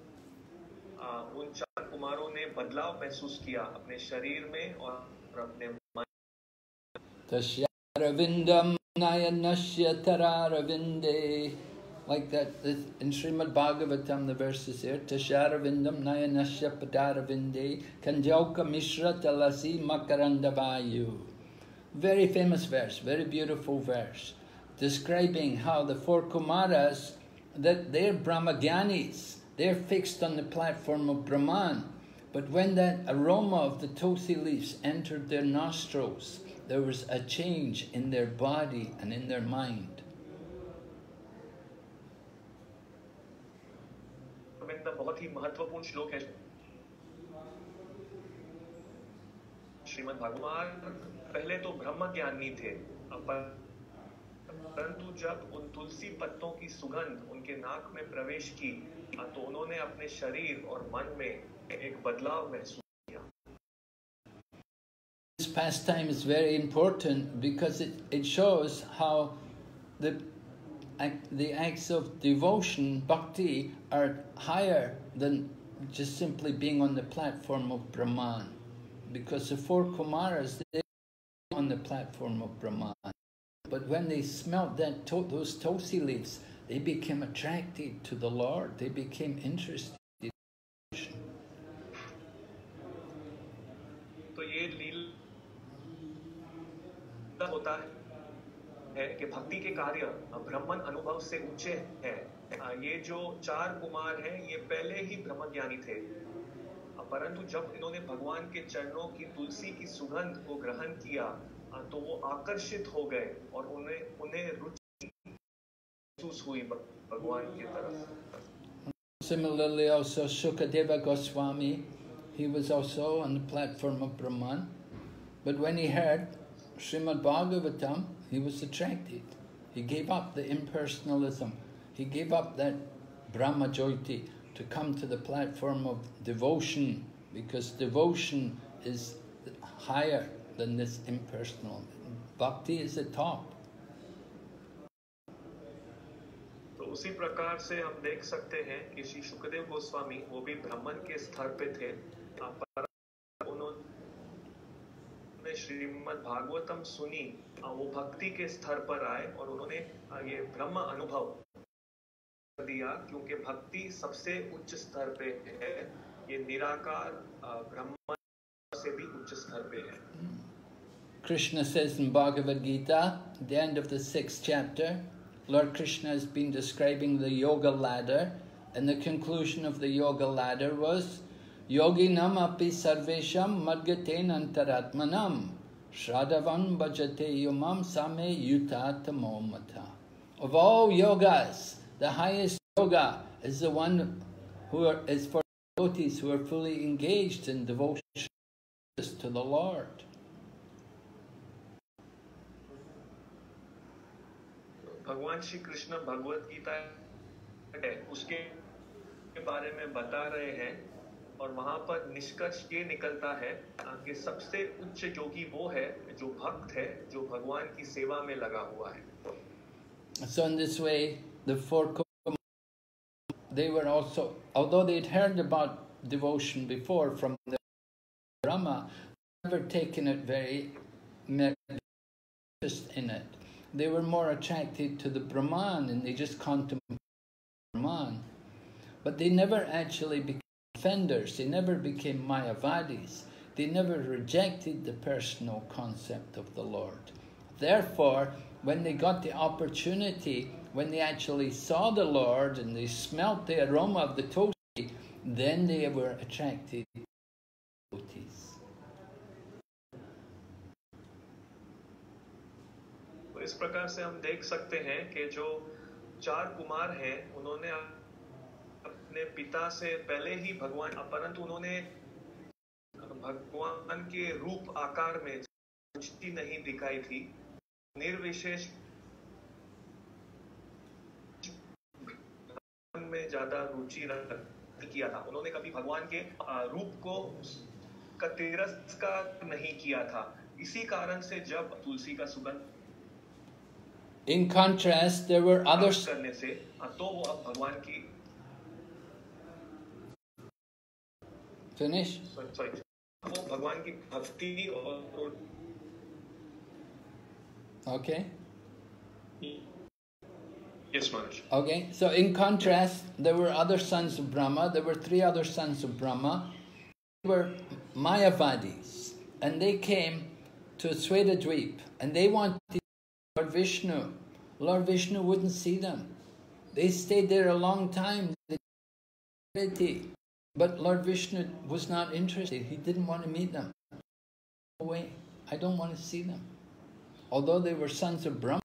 Speaker 1: उन चार कुमारों ने बदलाव महसूस किया अपने शरीर में और अपने मन.
Speaker 3: Tasyaravindam nayanasya tararavinde. Like that, in Srimad Bhagavatam, the verse is there. Tasyaravindam nayanasya padaravinde kanjauka mishra talasi makarandavayu. Very famous verse, very beautiful verse, describing how the four Kumaras, that they're Brahmagyanis, they're fixed on the platform of Brahman. But when that aroma of the tulsi leaves entered their nostrils, there was a change in their body and in their mind.
Speaker 1: बहुत ही महत्वपूर्ण श्लोक है श्रीमद् भागवत. पहले तो ब्रह्म ज्ञानी थे, परंतु जब उन तुलसी पत्तों की सुगंध उनके नाक में प्रवेश की तो उन्होंने अपने शरीर और मन में एक बदलाव महसूस किया.
Speaker 3: This pastime is very important because it shows how the acts of devotion, bhakti, are higher than just simply being on the platform of Brahman. Because the four Kumaras, they were on the platform of Brahman. But when they smelt those tulsi leaves, they became attracted to the Lord. They became interested in devotion.
Speaker 1: तो ये लीला होता है कि भक्ति के कार्य ब्रह्मन अनुभव से ऊंचे हैं, ये जो 4 कुमार हैं ये पहले ही ब्रह्मज्ञानी थे, परंतु जब इन्होंने भगवान के चरणों की तुलसी की सुगंध को ग्रहण किया तो वो आकर्षित हो गए और उन्हें रुचि महसूस हुई भगवान की तरफ।
Speaker 3: Similarly, also Sukadeva Goswami, he was also on the platform of Brahman, but when he heard Srimad Bhagavatam, he was attracted. He gave up the impersonalism. He gave up that Brahma Jyoti to come to the platform of devotion, because devotion is higher than this impersonal. Bhakti is the top.
Speaker 1: तो उसी प्रकार से हम देख सकते हैं कि श्री शुकदेव गोस्वामी वो भी ब्राह्मण के स्तर पे थे, पर उन्होंने श्रीमद् भागवतम सुनी, वो भक्ति के स्तर पर आए और उन्होंने ये ब्रह्म अनुभव दिया, क्योंकि भक्ति सबसे उच्च स्तर पे है, ये निराकार ब्रह्म से भी उच्च स्तर पे है।
Speaker 3: Krishna says in Bhagavad Gita, at the end of the 6th chapter, Lord Krishna has been describing the yoga ladder, and the conclusion of the yoga ladder was Yoginam api sarvesham madgaten antaratmanam Shradhavan bhajate yumam same yuta tamomata. Of all yogas, the highest yoga is the one is for devotees who are fully engaged in devotion to the Lord.
Speaker 1: भगवान श्री कृष्ण भगवत गीता है उसके बारे में बता रहे हैं, और वहाँ पर निष्कर्ष ये निकलता है कि सबसे उच्च योगी वो है जो भक्त है, जो भगवान की सेवा में लगा हुआ है।
Speaker 3: So in this way, the 4 they were also, although they'd heard about devotion before from the Brahma, never taken it very interest in it. They were more attracted to the Brahman, and they just contemplated Brahman. But they never actually became offenders. They never became Mayavadis. They never rejected the personal concept of the Lord. Therefore, when they got the opportunity, when they actually saw the Lord and they smelt the aroma of the Tulsi, then they were attracted to devotees.
Speaker 1: तो इस प्रकार से हम देख सकते हैं कि जो 4 कुमार हैं, उन्होंने अपने पिता से पहले ही भगवान, परंतु उन्होंने भगवान के रूप आकार में रुचि नहीं दिखाई थी, निर्विशेष में ज्यादा रुचि किया था। उन्होंने कभी भगवान के रूप को का तिरस्कार नहीं किया था। इसी कारण से जब तुलसी का सुगंध
Speaker 3: In contrast, there were others.
Speaker 1: करने से तो वो अब भगवान की
Speaker 3: Finish.
Speaker 1: Sorry, वो भगवान की भक्ति और
Speaker 3: Okay.
Speaker 1: Yes, Maharaj.
Speaker 3: Okay. So in contrast, there were other sons of Brahma. There were 3 other sons of Brahma. They were Mayavadis, and they came to Svetadweep, and they wanted Lord Vishnu. Lord Vishnu wouldn't see them. They stayed there a long time. But Lord Vishnu was not interested. He didn't want to meet them. No way. I don't want to see them. Although they were sons of Brahma.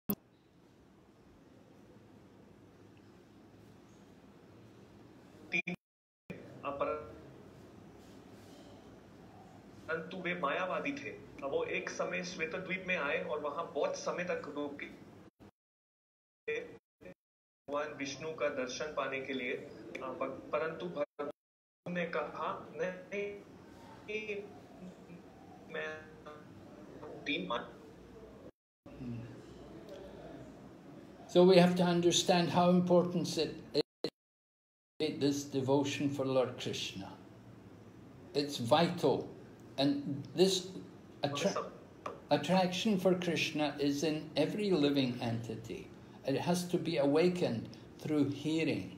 Speaker 1: परंतु वे मायावादी थे। वो एक समय श्वेतद्वीप में आए और वहां बहुत समय तक रुके भगवान विष्णु का दर्शन पाने के लिए, परंतु भगवान ने कहा नहीं, मैं तीन मान।
Speaker 3: So we have to understand how important it is, this devotion for Lord Krishna. It's vital. And this attraction for Krishna is in every living entity. It has to be awakened through hearing.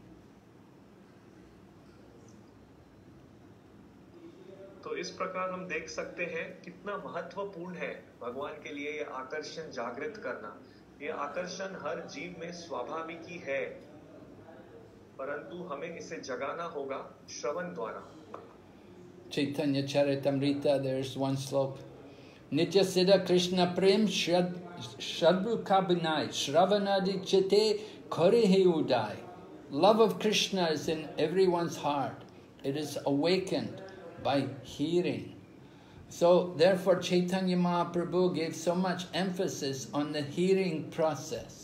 Speaker 1: तो इस प्रकार हम देख सकते हैं कितना महत्वपूर्ण है भगवान के लिए ये आकर्षण जागृत करना। ये आकर्षण हर जीव में स्वाभाविक ही है। परंतु हमें इसे जगाना होगा श्रवण द्वारा।
Speaker 3: Chaitanya Charitamrita, there's one sloka. Nitya Siddha Krishna Prem Shadru Kabinai Shravanadi Chite Korihe Udai. Love of Krishna is in everyone's heart. It is awakened by hearing. So therefore Chaitanya Mahaprabhu gave so much emphasis on the hearing process.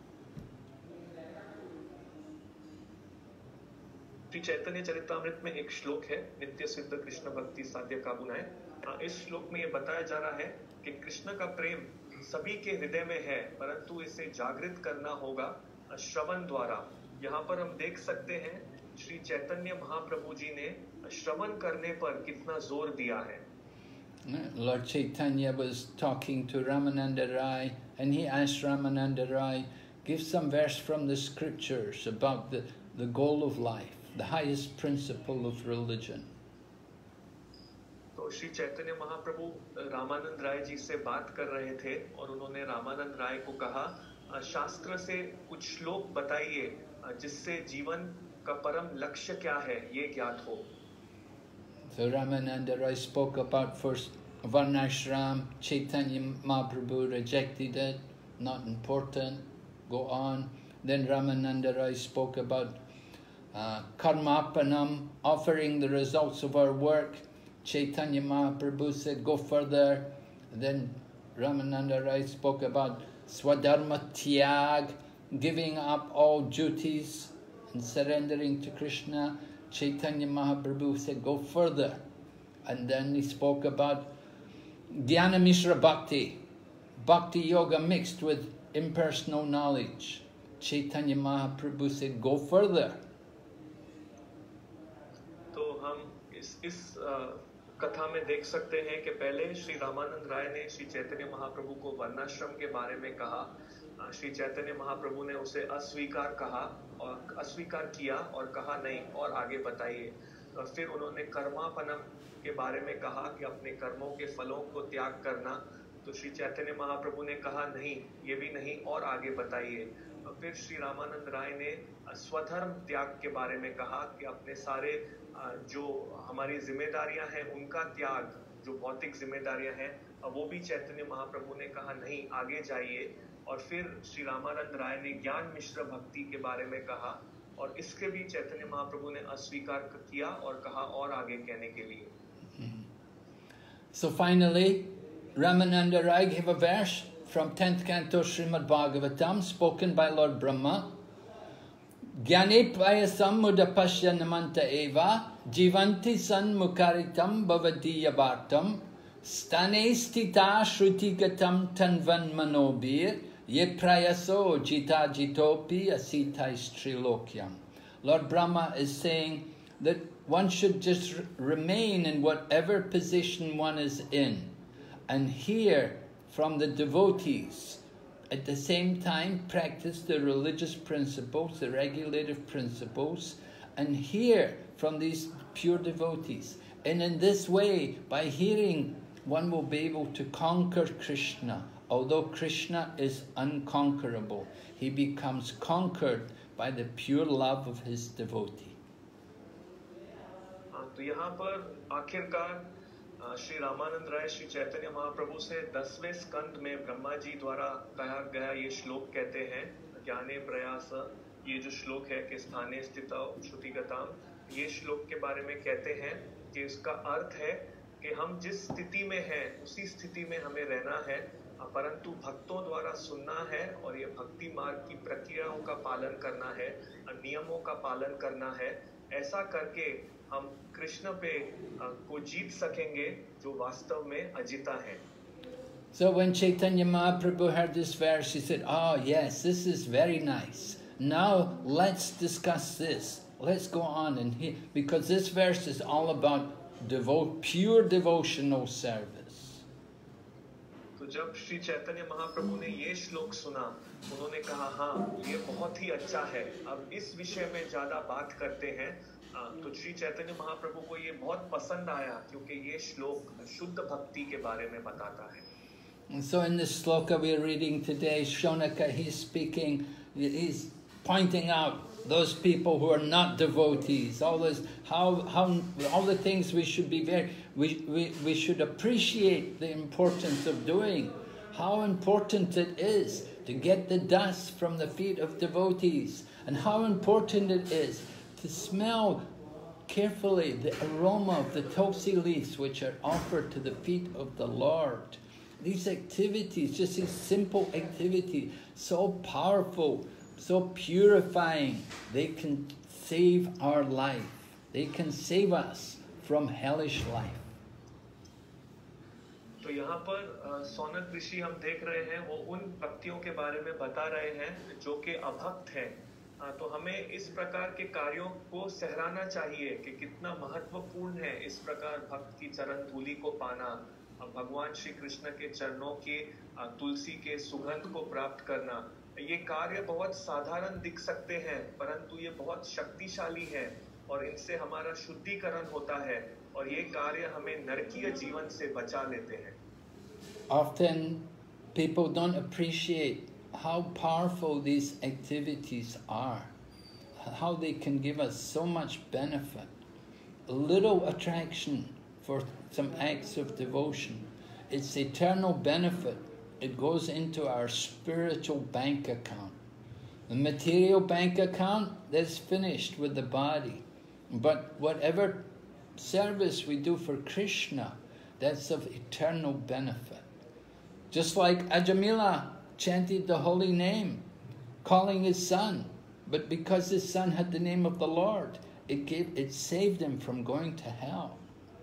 Speaker 1: Shri Chaitanya Charitamrita में एक श्लोक है, नित्य सिद्ध कृष्ण भक्ति साध्य का बुनाए। इस श्लोक में ये बताया जा रहा है कि कृष्ण का प्रेम सभी के हृदय में है, परंतु इसे जागृत करना होगा श्रवण द्वारा। यहाँ पर हम देख सकते हैं श्री चैतन्य महाप्रभु जी ने श्रवण करने पर कितना जोर दिया है।
Speaker 3: Lord Chaitanya was talking to Ramananda Rai, and he asked Ramananda Rai, give some verse from the scriptures about the goal of life, the highest principle of religion.
Speaker 1: तो श्री चैतन्य महाप्रभु रामानंद राय जी से बात कर रहे थे और उन्होंने रामानंद राय को कहा, शास्त्र से कुछ श्लोक बताइए जिससे जीवन का परम लक्ष्य क्या है ये ज्ञात हो।
Speaker 3: So Ramananda Rai spoke about first Varnashram. Chaitanya Mahaprabhu rejected it, not important, go on. Then Ramananda Rai spoke about Karmapanam, offering the results of our work. Chaitanya Mahaprabhu said, go further. Then Ramananda Rai spoke about Swadharma Tyag, giving up all duties and surrendering to Krishna. Chaitanya Mahaprabhu said, go further. And then he spoke about Dhyana Mishra Bhakti, Bhakti Yoga mixed with impersonal knowledge. Chaitanya Mahaprabhu said, go further.
Speaker 1: तो हम इस कथा में देख सकते हैं कि पहले श्री रामानंद राय ने श्री चैतन्य महाप्रभु को वर्णाश्रम के बारे में कहा। श्री चैतन्य महाप्रभु ने उसे अस्वीकार कहा और अस्वीकार किया और कहा नहीं और आगे बताइए। फिर उन्होंने कर्मापनम के बारे में कहा कि अपने कर्मों के फलों को त्याग करना। तो श्री चैतन्य महाप्रभु ने कहा नहीं, ये भी नहीं और आगे बताइए। फिर श्री रामानंद राय ने स्वधर्म त्याग के बारे में कहा कि अपने सारे जो हमारी जिम्मेदारियां हैं उनका त्याग, जो भौतिक जिम्मेदारियां हैं, वो भी चैतन्य महाप्रभु ने कहा नहीं, आगे जाइए। और फिर श्री रामानंद राय ने ज्ञान मिश्र भक्ति के बारे में कहा और इसके भी चैतन्य महाप्रभु ने अस्वीकार किया और कहा और आगे कहने के लिए।
Speaker 3: So finally, Ramananda Rai gave a verse from 10th canto Srimad Bhagavatam, spoken by Lord Brahma. Jnane payasam mudapashya namanta eva, jivanti san mukaritam bhavadiya bhartam, stane stita shrutigatam tanvan manobir, ye prayaso jita jitopi asitais trilokyam. Lord Brahma is saying that one should just remain in whatever position one is in and hear from the devotees. At the same time, practice the religious principles, the regulative principles, and hear from these pure devotees. And in this way, by hearing, one will be able to conquer Krishna. Although Krishna is unconquerable, he becomes conquered by the pure love of his devotee.
Speaker 1: तो यहाँ पर आखिरकार श्री रामानंद राय श्री चैतन्य महाप्रभु से 10वें स्कंद में ब्रह्मा जी द्वारा कहा गया ये श्लोक कहते हैं, ज्ञाने प्रयास, ये जो श्लोक है कि स्थाने स्थित श्रुतिगताम, ये श्लोक के बारे में कहते हैं कि इसका अर्थ है कि हम जिस स्थिति में हैं उसी स्थिति में हमें रहना है, परंतु भक्तों द्वारा सुनना है और ये भक्ति मार्ग की प्रक्रियाओं का पालन करना है, नियमों का पालन करना है। ऐसा करके हम कृष्ण पे को जीत सकेंगे जो वास्तव में अजिता है।
Speaker 3: So when Chaitanya Mahaprabhu heard this verse, he said, "Oh yes, this is very nice. Now let's discuss this. Let's go on and hear, because this verse is all about pure devotional service."
Speaker 1: तो जब श्री चैतन्य महाप्रभु ने ये श्लोक सुना, उन्होंने कहा हाँ ये बहुत ही अच्छा है, अब इस विषय में ज्यादा बात करते हैं। तो श्री चैतन्य महाप्रभु को ये बहुत पसंद आया क्योंकि ये श्लोक शुद्ध भक्ति के बारे में बताता है।
Speaker 3: And so in this sloka we are reading today, Shonaka, he's speaking, he's pointing out those people who are not devotees, all this, how all the things we should be we should appreciate the importance of doing. How important it is to get the dust from the feet of devotees, and how important it is to smell carefully the aroma of the tulsi leaves which are offered to the feet of the Lord. These activities, just these simple activities, so powerful, so purifying, they can save our life. They can save us from hellish life.
Speaker 1: तो यहाँ पर सौनक ऋषि हम देख रहे हैं, वो उन भक्तियों के बारे में बता रहे हैं जो कि अभक्त हैं। तो हमें इस प्रकार के कार्यों को सहराना चाहिए कि कितना महत्वपूर्ण है इस प्रकार भक्त की चरण धूलि को पाना, भगवान श्री कृष्ण के चरणों के तुलसी के सुगंध को प्राप्त करना। ये कार्य बहुत साधारण दिख सकते हैं, परंतु ये बहुत शक्तिशाली है और इनसे हमारा शुद्धिकरण होता है और ये कार्य हमें नरकीय जीवन से बचा लेते हैं।
Speaker 3: Often people don't appreciate how powerful these activities are, how they can give us so much benefit. A little attraction for some acts of devotion, it's eternal benefit. It goes into our spiritual bank account. The material bank account, that's finished with the body. But whatever service we do for Krishna, that's of eternal benefit. Just like Ajamila chanted the holy name, calling his son, but because his son had the name of the Lord, it saved him from going to hell.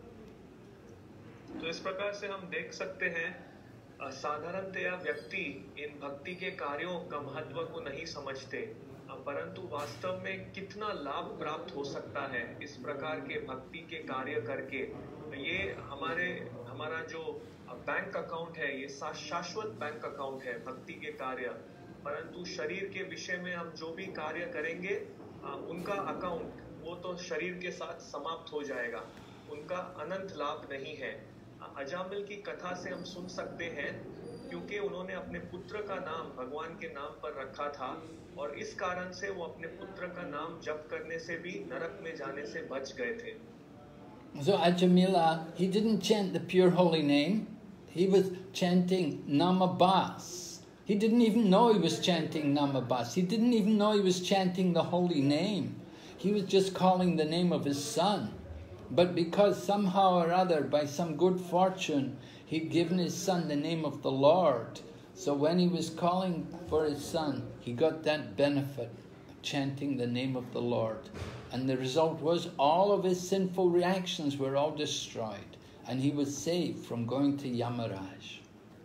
Speaker 1: तो इस प्रकार से हम देख सकते हैं, साधारणतया व्यक्ति इन भक्ति के कार्यों का महत्व को नहीं समझते, परंतु वास्तव में कितना लाभ प्राप्त हो सकता है इस प्रकार के भक्ति के कार्य करके। ये हमारा जो बैंक अकाउंट है, ये शाश्वत बैंक अकाउंट है भक्ति के कार्य, परंतु शरीर के विषय में हम जो भी कार्य करेंगे उनका अकाउंट वो तो शरीर के साथ समाप्त हो जाएगा, उनका अनंत लाभ नहीं है। अजामिल की कथा से हम सुन सकते हैं, क्योंकि उन्होंने अपने पुत्र का नाम भगवान के नाम पर रखा था और इस कारण से वो अपने पुत्र का नाम जप करने से भी नरक में जाने से बच गए थे।
Speaker 3: So Ajamila, he didn't chant the pure holy name, he was chanting Namabas. He didn't even know he was chanting Namabas. He didn't even know he was chanting the holy name. He was just calling the name of his son. But because somehow or other, by some good fortune, he'd given his son the name of the Lord. So when he was calling for his son, he got that benefit of chanting the name of the Lord. And the result was all of his sinful reactions were all destroyed. And he was saved from going to Yamaraj.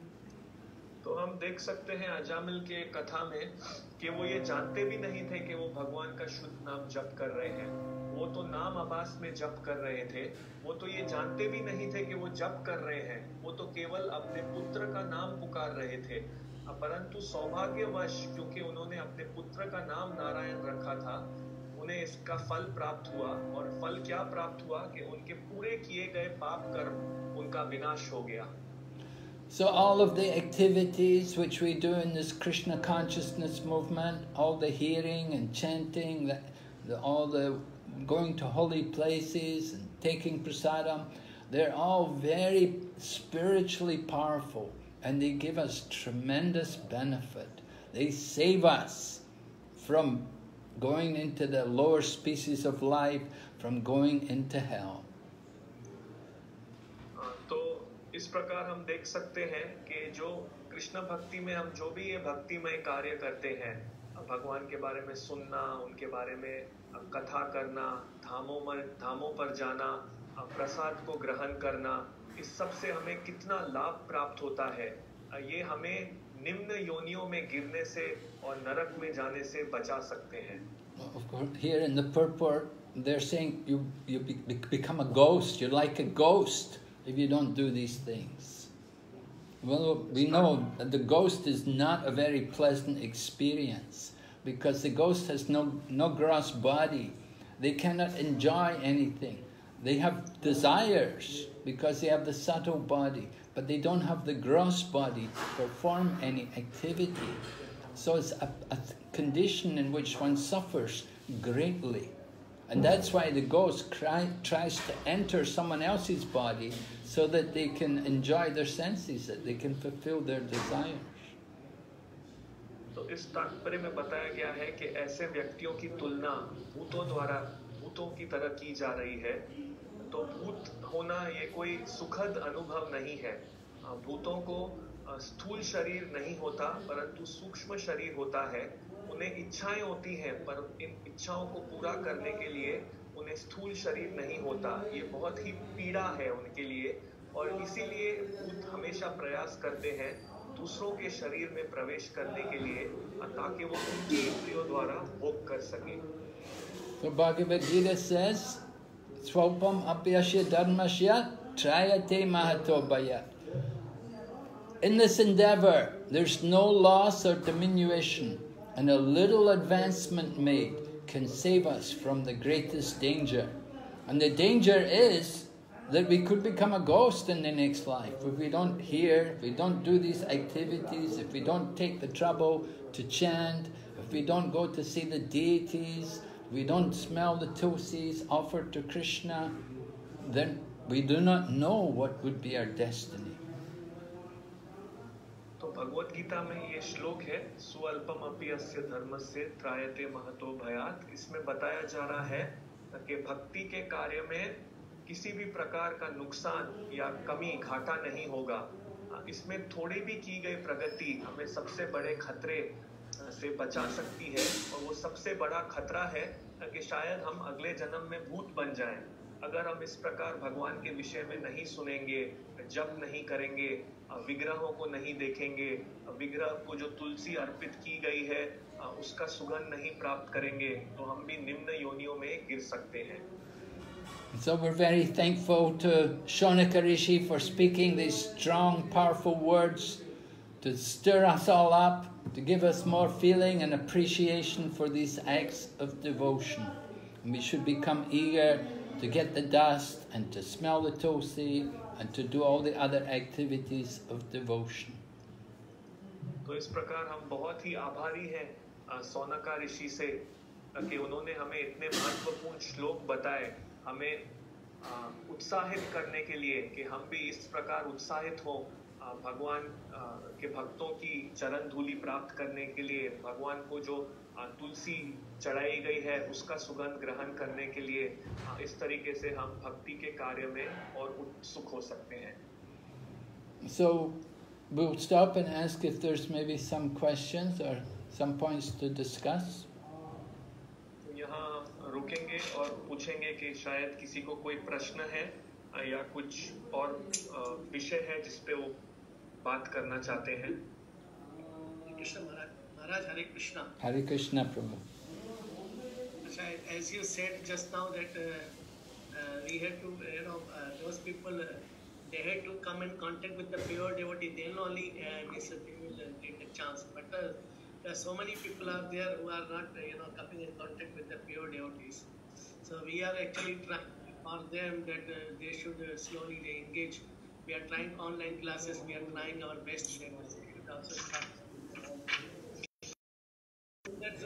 Speaker 1: तो हम देख सकते हैं अजामिल के कथा में कि वो ये जानते भी नहीं थे कि वो भगवान का शुद्ध नाम जप कर रहे हैं। वो तो नाम आभास में जप कर रहे थे, वो तो ये जानते भी नहीं थे कि वो जप कर रहे हैं, वो तो केवल अपने पुत्र का नाम पुकार रहे थे। परंतु सौभाग्यवश क्योंकि उन्होंने अपने पुत्र का नाम नारायण रखा था, उन्हें इसका फल प्राप्त हुआ। और फल क्या प्राप्त हुआ कि उनके पूरे किए गए पाप कर्म उनका विनाश हो गया।
Speaker 3: So all of the activities which we do in this Krishna consciousness movement, all the hearing and chanting, all the going to holy places and taking prasadam, they're all very spiritually powerful and they give us tremendous benefit. They save us from going into the lower species of life, from going into hell.
Speaker 1: इस प्रकार हम देख सकते हैं कि जो कृष्ण भक्ति में हम जो भी ये भक्तिमय कार्य करते हैं, भगवान के बारे में सुनना, उनके बारे में कथा करना, धामों पर जाना, प्रसाद को ग्रहण करना, इस सब से हमें कितना लाभ प्राप्त होता है। ये हमें निम्न योनियों में गिरने से और नरक में जाने से बचा सकते हैं।
Speaker 3: Of course, here in the purport, they're saying you become a ghost. You're like a ghost if you don't do these things. Well, we know that the ghost is not a very pleasant experience because the ghost has no gross body. They cannot enjoy anything. They have desires because they have the subtle body, but they don't have the gross body to perform any activity. So it's a condition in which one suffers greatly. And that's why the ghost tries to enter someone else's body so that they can enjoy their senses, that they can fulfill their desires.
Speaker 1: तो इस तात्पर्य में बताया गया है कि ऐसे व्यक्तियों की तुलना भूतों द्वारा भूतों की तरह की जा रही है। तो भूत होना ये कोई सुखद अनुभव नहीं है। भूतों को स्थूल शरीर नहीं होता, परंतु सूक्ष्म शरीर होता है। उन्हें इच्छाएं होती हैं, पर इन इच्छाओं को पूरा करने के लिए उन्हें स्थूल शरीर नहीं होता। ये बहुत ही पीड़ा है उनके लिए, और इसीलिए भूत हमेशा प्रयास करते हैं दूसरों के शरीर में प्रवेश करने के लिए, ताकि वो उनकी इंद्रियों द्वारा भोग कर सके।
Speaker 3: So Bhagavad Gita says, Swalpam apyasya dharmasya trayate mahatobhaya. In this endeavor, there's no loss or diminution, and a little advancement made can save us from the greatest danger. And the danger is that we could become a ghost in the next life if we don't hear, if we don't do these activities, if we don't take the trouble to chant, if we don't go to see the deities, if we don't smell the tulsis offered to Krishna, then we do not know what would be our destiny.
Speaker 1: तो भगवत गीता में ये श्लोक है, स्वल्पम अपि अस्य धर्मस्य त्रायते महतो भयात्। इसमें बताया जा रहा है कि भक्ति के कार्य में किसी भी प्रकार का नुकसान या कमी घाटा नहीं होगा। इसमें थोड़ी भी की गई प्रगति हमें सबसे बड़े खतरे से बचा सकती है, और वो सबसे बड़ा खतरा है कि शायद हम अगले जन्म में भूत बन जाएं। अगर हम इस प्रकार भगवान के विषय में नहीं सुनेंगे, जप नहीं करेंगे, विग्रहों को नहीं देखेंगे, विग्रह को जो तुलसी अर्पित की गई है उसका सुगंध नहीं प्राप्त करेंगे, तो हम भी निम्न योनियों में गिर सकते हैं।
Speaker 3: So we're very thankful to Shaunaka Rishi for speaking these strong, powerful words to stir us all up, to give us more feeling and appreciation for these acts of devotion. And we should become eager to get the dust and to smell the tulsi and to do all the other activities of devotion.
Speaker 1: तो इस प्रकार हम बहुत ही आभारी हैं सौनका ऋषि से कि उन्होंने हमें इतने महत्वपूर्ण श्लोक बताए, हमें उत्साहित करने के लिए कि हम भी इस प्रकार उत्साहित हो भगवान के भक्तों की चरण धूलि प्राप्त करने के लिए, भगवान को जो तुलसी चढ़ाई गई है उसका सुगंध ग्रहण करने के लिए। इस तरीके से हम भक्ति के कार्य में और उत्सुक हो सकते हैं।
Speaker 3: So we'll stop and ask if there's maybe some questions or some points to discuss.
Speaker 1: यहाँ हम रुकेंगे और पूछेंगे कि शायद किसी को कोई प्रश्न है या कुछ और विषय है जिस पे वो बात करना चाहते हैं।
Speaker 4: कृष्ण महाराज हरे Krishna.
Speaker 3: Hare Krishna, Prabhu.
Speaker 4: As you said just now that we had to, those people, they had to come in contact with the pure devotee, then only they will get a chance. But so many people are there who are not, coming in contact with the pure devotees. So we are actually trying for them that they should slowly engage. We are trying online classes. We are trying our best. They should also start. That's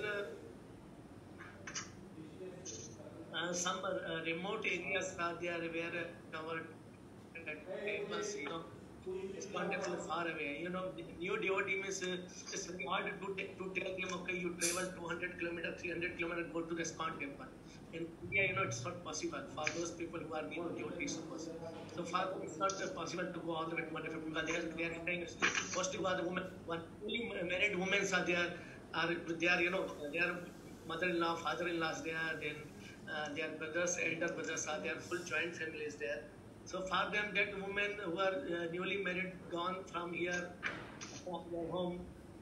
Speaker 4: some remote areas are there where our temples, is contactable far away. The new devotee means it's very hard to tell them, okay, you travel 200 kilometers, 300 kilometers, go to the ISKCON temple. In India, it's not possible for those people who are new devotees. So far, it's not possible to go all the way to 150 because they are staying. Mostly, the women, only married women are there. Their mother-in-law, father-in-laws there, then their brothers, elder brothers are there, full joint families there. So for them, that women who are newly married, gone from here, from their home,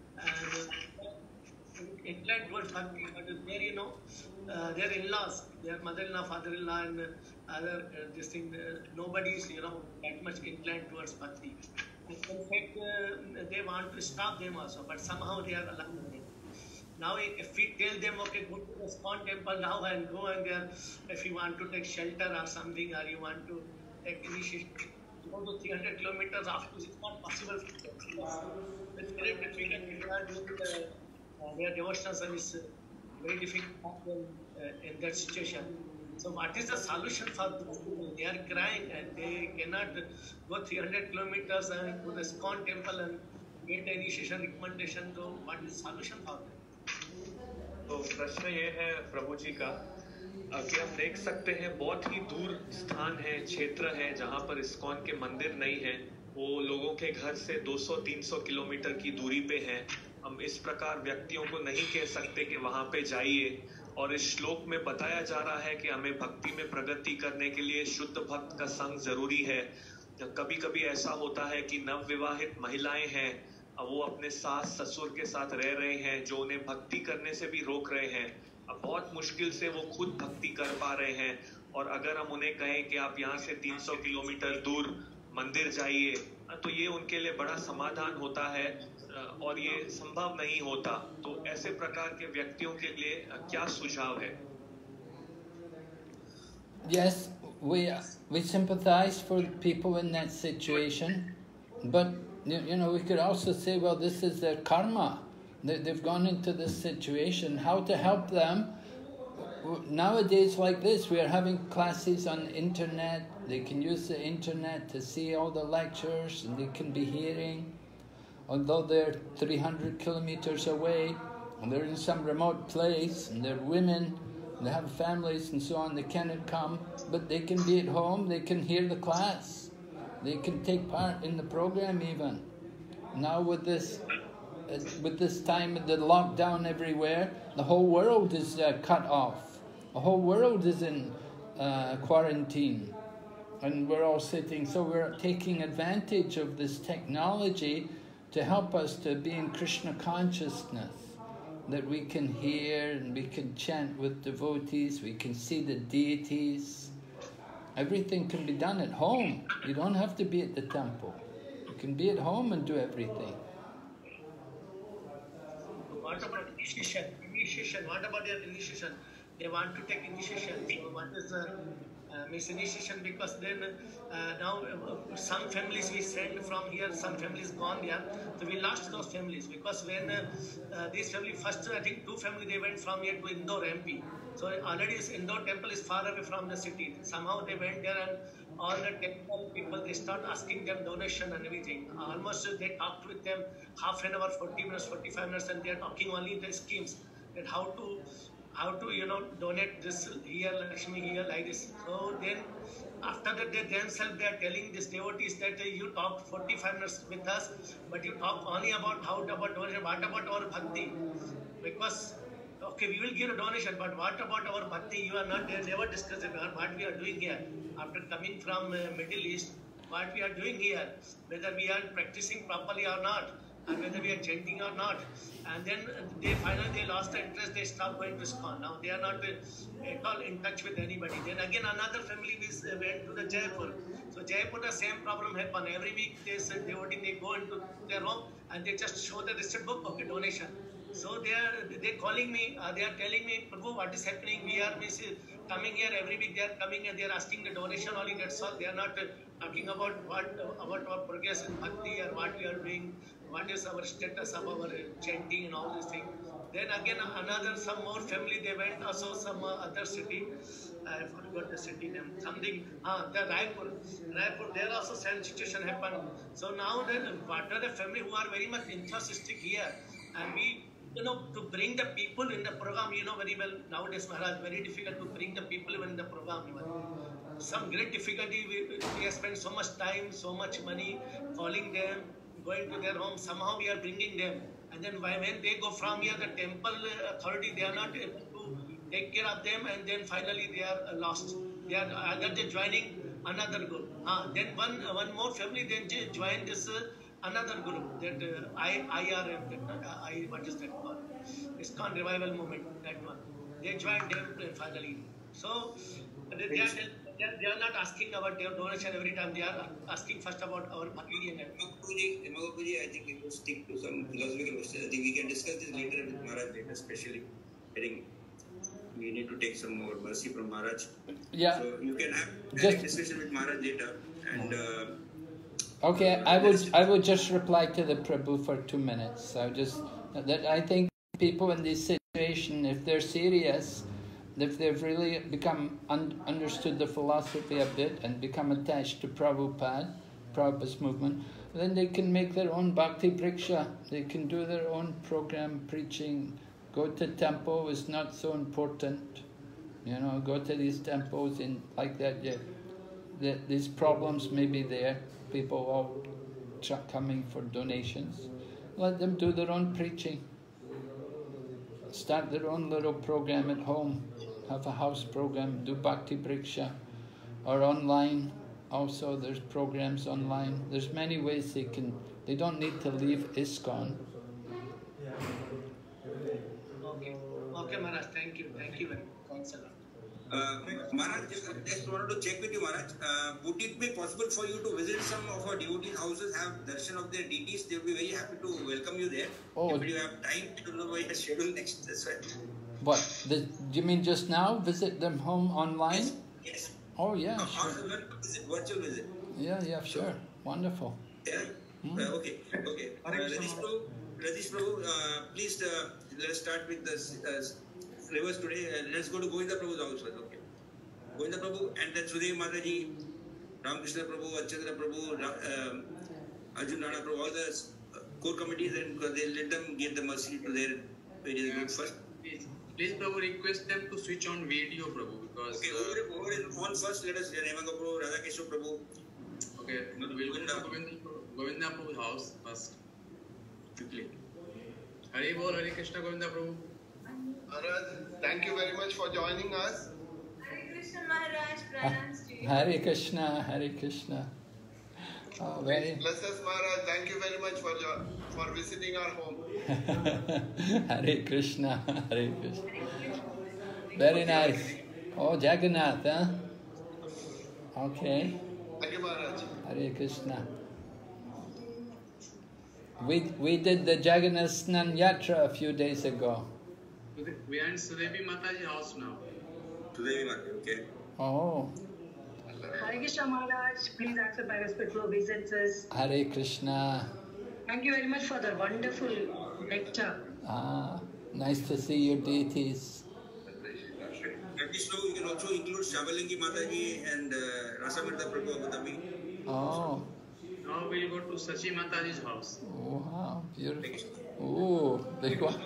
Speaker 4: and inclined towards bhakti, but there, their in-laws, their mother-in-law, father-in-law, and other this thing, nobody is, that much inclined towards bhakti. In fact, they want to stop them also, but somehow they are allowing them. Now, if we tell them, okay, go to the ISKCON temple now and go and there, if you want to take shelter or something, or you want to take initiation, go to 300 kilometers after, it's not possible. It's very difficult if you are doing their devotional service very difficult in that situation. So what is the solution for those people? They are crying and they cannot go 300 kilometers and to the ISKCON temple and get the initiation recommendation. So what is the solution for them?
Speaker 1: तो प्रश्न ये है प्रभु जी का कि हम देख सकते हैं बहुत ही दूर स्थान है, क्षेत्र है जहाँ पर इस्कॉन के मंदिर नहीं है। वो लोगों के घर से 200-300 किलोमीटर की दूरी पे है। हम इस प्रकार व्यक्तियों को नहीं कह सकते कि वहाँ पे जाइए। और इस श्लोक में बताया जा रहा है कि हमें भक्ति में प्रगति करने के लिए शुद्ध भक्त का संग जरूरी है। कभी कभी ऐसा होता है कि नवविवाहित महिलाएं हैं, वो अपने सास ससुर के साथ रह रहे हैं जो उन्हें भक्ति करने से भी रोक रहे हैं। अब बहुत मुश्किल से वो खुद भक्ति कर पा रहे हैं, और अगर हम उन्हें कहें कि आप यहाँ से 300 किलोमीटर दूर मंदिर जाइए, तो ये उनके लिए बड़ा समाधान होता है और ये संभव नहीं होता। तो ऐसे प्रकार के व्यक्तियों के लिए क्या सुझाव है?
Speaker 3: Yes, we sympathize for people in that situation, but you know, we could also say, well, this is their karma. They've gone into this situation. How to help them? Nowadays, like this, we are having classes on the internet. They can use the internet to see all the lectures, and they can be hearing. Although they're 300 kilometers away, and they're in some remote place, and they're women, and they have families and so on, they cannot come, but they can be at home, they can hear the class. They can take part in the program even. Now with this time of the lockdown everywhere, the whole world is cut off. The whole world is in quarantine. And we're all sitting, so we're taking advantage of this technology to help us to be in Krishna consciousness, that we can hear and we can chant with devotees, we can see the deities. Everything can be done at home. You don't have to be at the temple. You can be at home and do everything.
Speaker 4: What about initiation? What about their initiation? They want to take initiation. So what is the initiation? Because then now some families we send from here, some families gone there. So we lost those families because when this family first, I think 2 families they went from here to Indore MP. So already Indore temple is far away from the city. Somehow they went there and all the temple people, they start asking them donation and everything. Almost they talked with them half an hour, 40 minutes, 45 minutes, and they are talking only the schemes that how to donate this here, Lakshmi here, like this. So then after that they themselves they are telling these devotees that you talked 45 minutes with us, but you talk only about how about donation, what about our bhakti? Because okay, we will give a donation, but what about our bhakti? You are not there, never discussed about what we are doing here. After coming from Middle East, what we are doing here, whether we are practicing properly or not, and whether we are chanting or not. And then they finally lost the interest, they stopped going to ISKCON. Now they are not at all in touch with anybody. Then again another family went to the Jaipur. So Jaipur the same problem happened. Every week they go into their home and they just show the receipt book, okay, donation. So they're calling me, they are telling me, Prabhu, what is happening? We are coming here every week. They are coming and they are asking the donation only. That's all. They are not talking about about our progress in bhakti or what we are doing, what is our status of our chanting and all these things. Then again some more family they went also some other city. I forgot the city name. Something the Raipur. There also same situation happened. So now then what are the family who are very much enthusiastic here, and we to bring the people in the program, very well nowadays, Maharaj, very difficult to bring the people even in the program. Some great difficulty, we have spent so much time, so much money, calling them, going to their home, somehow we are bringing them. And then when they go from here, the temple authority, they are not able to take care of them, and then finally they are lost. They are either joining another group. Then one more family, then join this another group, that IRM, what is that called? ISKCON Revival Movement, that one. They joined them finally. So they are not asking about their donation every time. They are asking first about our bhakti and everything.
Speaker 2: I think we will stick to some philosophical questions. I think we can discuss this later with Maharaj later, especially. I think we need to take some more mercy from Maharaj.
Speaker 3: Yeah.
Speaker 2: So you can have direct discussion with Maharaj later. And
Speaker 3: okay, I will just reply to the Prabhu for 2 minutes. I think people in these cities if they're serious, if they've really become understood the philosophy a bit and become attached to Prabhupada's movement, then they can make their own bhakti briksha. They can do their own program preaching. Go to temple is not so important. You know, go to these temples in like that. These problems may be there. People all coming for donations. Let them do their own preaching. Start their own little program at home. Have a house program. Do bhakti briksha. Or online. Also, there's programs online. There's many ways they can. They don't need to leave ISKCON.
Speaker 4: Okay, Maharaj. Thank you very much. Thanks a lot.
Speaker 2: Maharaj, just wanted to check with you, Maharaj. Would it be possible for you to visit some of our devotees' houses, have darshan of their deities? They will be very happy to welcome you there.
Speaker 3: Oh.
Speaker 2: If you have time, I don't know why your schedule next this way.
Speaker 3: What? Do you mean just now? Visit them home online?
Speaker 2: Yes.
Speaker 3: Oh yeah, sure.
Speaker 2: Virtual visit.
Speaker 3: Yeah, sure. Wonderful.
Speaker 2: Yeah. Okay. Rajesh Prabhu, please let us start with the reverse today. Let's go to Govinda Prabhu's house first. Okay. Govinda Prabhu and then Sudev Mataji, Ramakrishna Prabhu, Achandra Prabhu, Arjun Rana Prabhu, all the core committees, and they let them give the mercy to their various groups first.
Speaker 7: Please, Prabhu, request them to switch on video, Prabhu, because...
Speaker 2: Okay, over in phone first, let us hear Hemanga Prabhu, Radhakeshwar Prabhu.
Speaker 7: Okay, we'll go to Govinda Prabhu's house first. Quickly. Hare Bol, Hare Krishna, Govinda Prabhu.
Speaker 8: Maharaj, thank you very much for joining us.
Speaker 6: Hare Krishna Maharaj, pranams to you.
Speaker 3: Hare Krishna, Hare Krishna. Oh, very.
Speaker 8: Bless us, Maharaj. Thank you very much for visiting our home.
Speaker 3: Hare Krishna, Hare Krishna. Very nice. Oh, Jagannath, huh? Okay.
Speaker 8: Thank you, Maharaj.
Speaker 3: Hare Krishna. We did the Jagannath Snan Yatra a few days ago.
Speaker 7: We are in Sudevi Mataji's house now.
Speaker 2: Sudevi Mataji, okay.
Speaker 3: Oh.
Speaker 9: Hare Krishna Maharaj, please accept my respectful obeisances.
Speaker 3: Hare Krishna.
Speaker 9: Thank you very much for the wonderful lecture.
Speaker 3: Nice to see your deities.
Speaker 2: Rajesh Prabhu, you can also include Shavalingi Mataji and Rasamrita Prabhu Abu Dhabi.
Speaker 3: Oh.
Speaker 7: Now we'll go to Sachi Mataji's house.
Speaker 3: Oh, wow, beautiful. Oh, big one.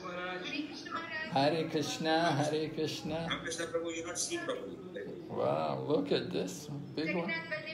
Speaker 3: Hare Krishna, Hare Krishna.
Speaker 2: Ramakrishna Prabhu, you're not seen properly.
Speaker 3: Wow, look at this. Big one.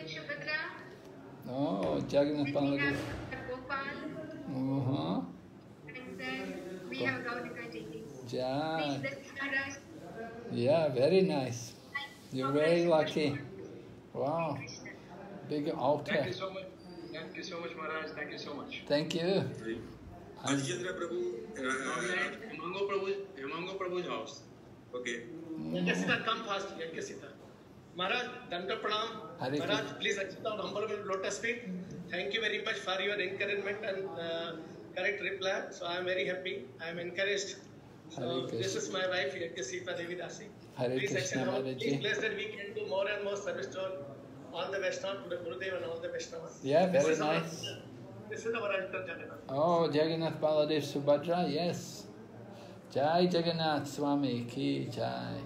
Speaker 3: Oh, Jagannath Baladev. Uh-huh.
Speaker 6: And then we have Gaunika deities.
Speaker 3: Ja.
Speaker 6: Please, Maharaj.
Speaker 3: Yeah, very nice. You're very lucky. Wow. Big altar.
Speaker 5: Thank you so much. Thank you so much, Maharaj. Thank you so much.
Speaker 3: Thank you.
Speaker 2: Ajichandra Prabhu.
Speaker 7: Now we are at Hemango Prabhu's house.
Speaker 2: Okay.
Speaker 4: Yagyasita, come fast. Yagyasita. Maharaj, Danda Pranam.
Speaker 3: Hare
Speaker 4: Maharaj,
Speaker 3: Krishna.
Speaker 4: please accept our humble lotus feet. Thank you very much for your encouragement and correct reply. So I am very happy. I am encouraged. So
Speaker 3: Hare
Speaker 4: this
Speaker 3: Krishna.
Speaker 4: is my wife, Yagyasita Devi Dasi.
Speaker 3: Hare
Speaker 4: Please
Speaker 3: Krishna,
Speaker 4: accept our
Speaker 3: Maharaj.
Speaker 4: please bless that we can do more and more service to all the Vaishnavas, to the Gurudev and all the Vaishnavas.
Speaker 3: Yeah,
Speaker 4: This
Speaker 3: very
Speaker 4: is our-
Speaker 3: nice.
Speaker 4: This is our altar, Jagannath.
Speaker 3: Oh, Jagannath Baladev Subhadra, yes. Jai Jagannath Swami Ki Jai.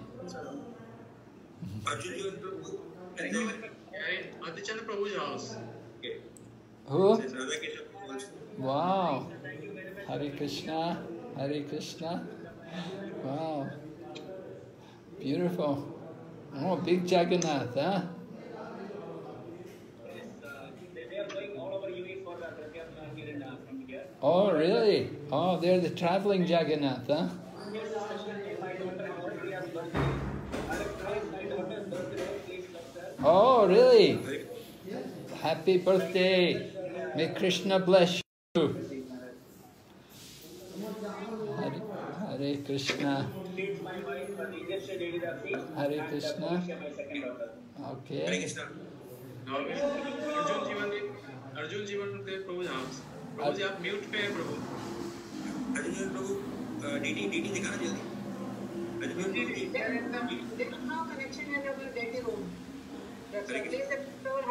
Speaker 2: Arjun Prabhu.
Speaker 4: Thank you very much.
Speaker 7: We are at Adichandra Prabhu's house.
Speaker 2: Okay.
Speaker 3: Who?
Speaker 2: This is Radhakeshwar Prabhu also.
Speaker 3: Wow. Hare Krishna, Hare Krishna. Wow. Beautiful. Oh, big Jagannath, huh?
Speaker 5: They are going all over UAE for the Pratyam here and from here.
Speaker 3: Oh, really? Oh, they're the traveling Jagannath, huh?
Speaker 5: Yes, especially my daughter Andrea's birthday. My daughter's birthday, please lecture.
Speaker 3: Oh, really? Happy birthday. May Krishna bless you. Hare Krishna.
Speaker 5: Meet my wife, Yagyasita Devi Dasi.
Speaker 3: Hare Krishna.
Speaker 5: And my second daughter.
Speaker 2: Hare
Speaker 3: Okay.
Speaker 2: Krishna.
Speaker 7: Now we are at Arjun Jivan Dev Prabhu's house. प्रभु जी आप mute पे हैं प्रभु।
Speaker 2: अर्जुन प्रभु DT दिखाना जल्दी। Arjun
Speaker 6: There is no connection in our deity room. That's why please explore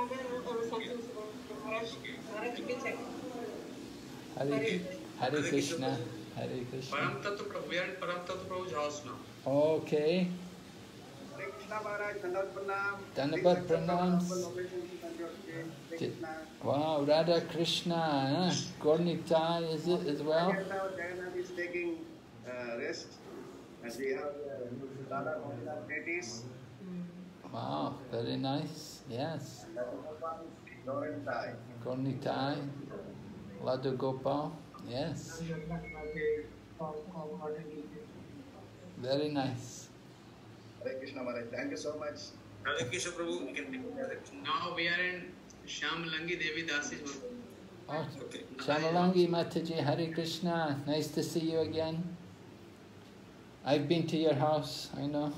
Speaker 6: Hare Krishna.
Speaker 3: Hare Krishna, Hare Krishna.
Speaker 7: Param Tattva Prabhu. We are in Param Tattva Prabhu's house now.
Speaker 3: Okay.
Speaker 5: Hare Krishna Maharaj, Dandavat Pranam.
Speaker 3: Dandavat Pranams. Wow, Radha Krishna, huh? Gornitai is it as well?
Speaker 5: Jagannath is taking rest, and we have Radha Krishna deities.
Speaker 3: Wow, very nice. Yes.
Speaker 5: Laurentai.
Speaker 3: Gornitai, Ladu Gopal. Yes. Very nice.
Speaker 5: Hare Krishna Maharaj, thank you so much.
Speaker 2: Hare Krishna Prabhu, you can take it.
Speaker 7: Now we are in Shamalangi Devi Dasi's house.
Speaker 3: Oh, Shamalangi Mataji, Hare Krishna. Nice to see you again. I've been to your house, I know.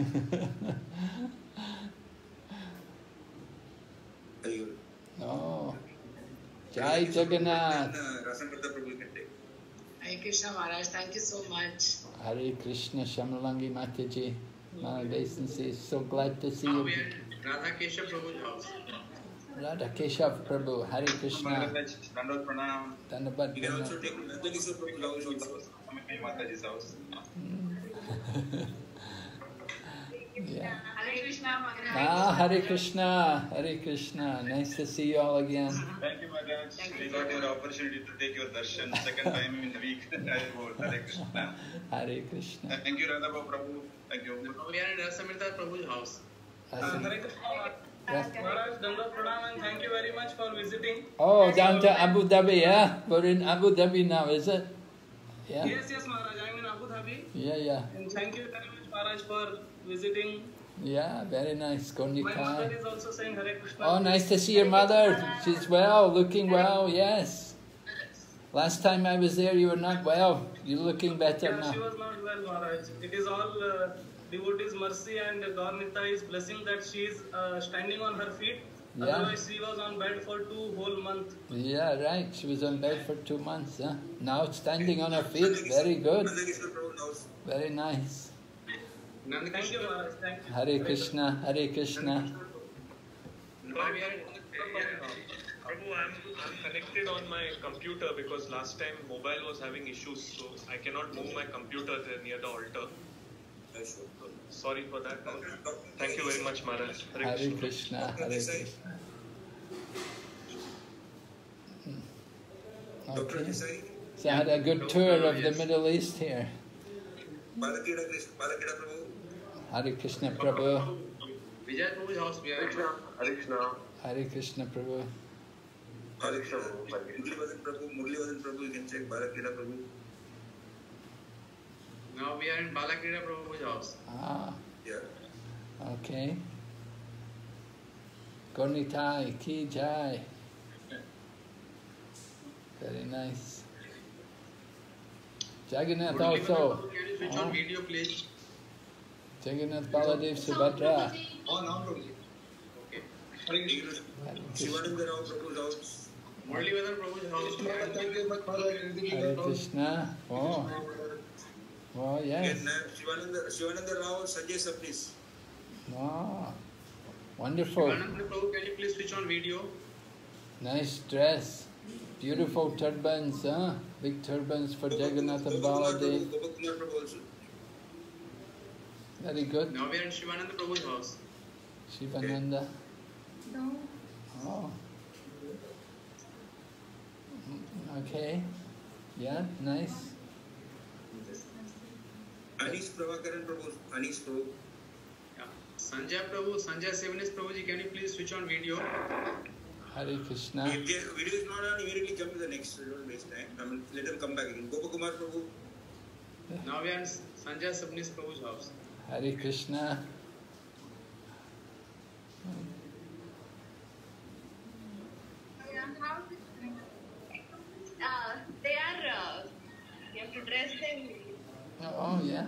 Speaker 3: Oh, Jai Jagannath.
Speaker 6: Hare Krishna Maharaj, thank you so much.
Speaker 3: Hare Krishna, Shamalangi Mataji. My obeisances, so glad to see
Speaker 7: Now
Speaker 3: you.
Speaker 7: we are in Radha Keshav Prabhu's house.
Speaker 3: Radha Keshav Prabhu, Hare Krishna.
Speaker 10: Dandavat Pranam.
Speaker 3: Dandavat
Speaker 2: You can also
Speaker 3: Pranam.
Speaker 2: take Radha Keshav Prabhu's house also.
Speaker 10: Mataji's house.
Speaker 3: Yeah.
Speaker 6: Hare Krishna Maharaj.
Speaker 3: Ah, Hare Krishna, Hare Krishna. Nice to see you all again.
Speaker 10: Thank you, Maharaj. We got your opportunity to take your darshan second time in a week. Hare Krishna.
Speaker 3: Hare Krishna.
Speaker 10: Thank you, Radha Prabhu. Thank you.
Speaker 7: Now we are in Rasamrita Prabhu's house.
Speaker 3: Yes.
Speaker 11: Maharaj, Dandavat Pranam, and thank you very much for visiting.
Speaker 3: Oh, down to Abu Dhabi, yeah? We're in Abu Dhabi now, is it? Yeah?
Speaker 11: Yes, Maharaj, I'm in Abu Dhabi.
Speaker 3: Yeah.
Speaker 11: And thank you very much, Maharaj, for visiting.
Speaker 3: Yeah, very nice.
Speaker 11: My mother
Speaker 3: Gornikai.
Speaker 11: is also saying Hare Krishna.
Speaker 3: Oh, nice to see your mother. She's well, looking well, yes. Last time I was there, you were not well. You're looking better
Speaker 11: Yeah, she
Speaker 3: now.
Speaker 11: was not well, Maharaj. It is all devotees' mercy and Gaurnitai's blessing that she is standing on her feet.
Speaker 3: Yeah.
Speaker 11: Otherwise, she was on bed for 2 whole months.
Speaker 3: Yeah, right. She was on bed for 2 months, huh? Now standing on her feet. Very good.
Speaker 2: Radha Keshav Prabhu's house.
Speaker 3: Very nice.
Speaker 11: Thank you, Maharaj. Thank you.
Speaker 3: Hare Krishna, Hare Krishna.
Speaker 7: Now we are in
Speaker 1: Prabhu, I'm connected on my computer because last time mobile was having issues, so I cannot move my computer there near the altar. Sorry for that. Thank you very much, Maharaj.
Speaker 3: Hare Krishna, Hare Krishna. Okay. So I had a good tour of the Middle East here.
Speaker 2: Balakira Prabhu.
Speaker 3: Hare Krishna Prabhu.
Speaker 7: Vijay Prabhu's house. We are in
Speaker 1: Hare Krishna.
Speaker 3: Hare Krishna Prabhu.
Speaker 2: Murli Vadan Prabhu, you can check Balakira Prabhu.
Speaker 7: Now we are in Balakira Prabhu's house.
Speaker 3: Ah,
Speaker 2: Yeah.
Speaker 3: okay. Gornitai, Ki Jai. Very nice. Jagannath
Speaker 7: Murli Vadan
Speaker 3: also.
Speaker 7: Prabhu, can you switch on video, please?
Speaker 3: Jagannath Baladev Subhadra.
Speaker 5: Oh, no, Prabhu.
Speaker 7: Okay.
Speaker 2: Shivananda Rao Prabhu's house.
Speaker 7: Murli Vadan Prabhu's house.
Speaker 5: Thank you very much, Maharaj.
Speaker 3: Hare Krishna. Oh, oh yes.
Speaker 2: Again, Shivananda Rao, Sanjay Sabnis.
Speaker 3: Oh, wonderful.
Speaker 7: Shivananda Prabhu, can you please switch on video?
Speaker 3: Nice dress. Beautiful turbans, huh? Big turbans for Jagannath and Baladev.
Speaker 2: Gopakumar Prabhu also.
Speaker 3: Very good.
Speaker 7: Now we are in Shivananda Prabhu's house.
Speaker 3: Shivananda. Oh. Okay. Yeah, nice.
Speaker 2: Anish Prabhakaran Prabhu. Anish Prabhu.
Speaker 7: Yeah. Sanjay Prabhu, Sanjay Sevanis Prabhuji, can you please switch on video?
Speaker 3: Hare Krishna.
Speaker 2: If the video is not on, immediately come to the next. Don't waste time. Let them come back again. Gopakumar Prabhu.
Speaker 7: Now we are in Sanjay Sevanis Prabhu's house.
Speaker 3: Hare Krishna.
Speaker 6: They are, you have to dress them.
Speaker 3: Oh, yeah.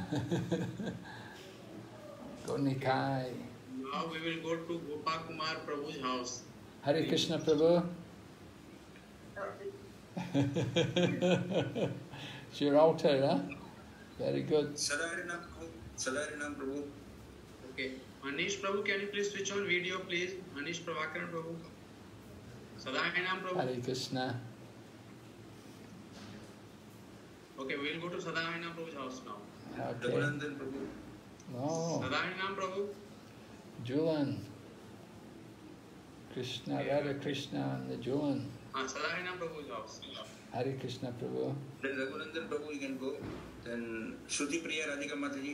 Speaker 3: Gornikai.
Speaker 7: Now we will go to Gopakumar Prabhu's house.
Speaker 3: Hare Krishna Prabhu. It's your altar, huh? Very good.
Speaker 2: Sadaharinam Prabhu. Sadaharinam Prabhu.
Speaker 7: Okay. Anish Prabhu, can you please switch on video, please? Anish Prabhakaran Prabhu. Sadaharinam Prabhu.
Speaker 3: Hare Krishna.
Speaker 7: Okay, we'll go to Sadahana Prabhu's house now.
Speaker 3: Okay.
Speaker 2: Raghunandan Prabhu.
Speaker 3: No.
Speaker 7: Sadahana Prabhu.
Speaker 3: Julan. Krishna, Radha Krishna and the Julan.
Speaker 7: Sadahana Prabhu's house.
Speaker 3: Hare Krishna Prabhu.
Speaker 2: Then Raghunandan Prabhu, you can go. Then Shruti Priya Radhika Mataji.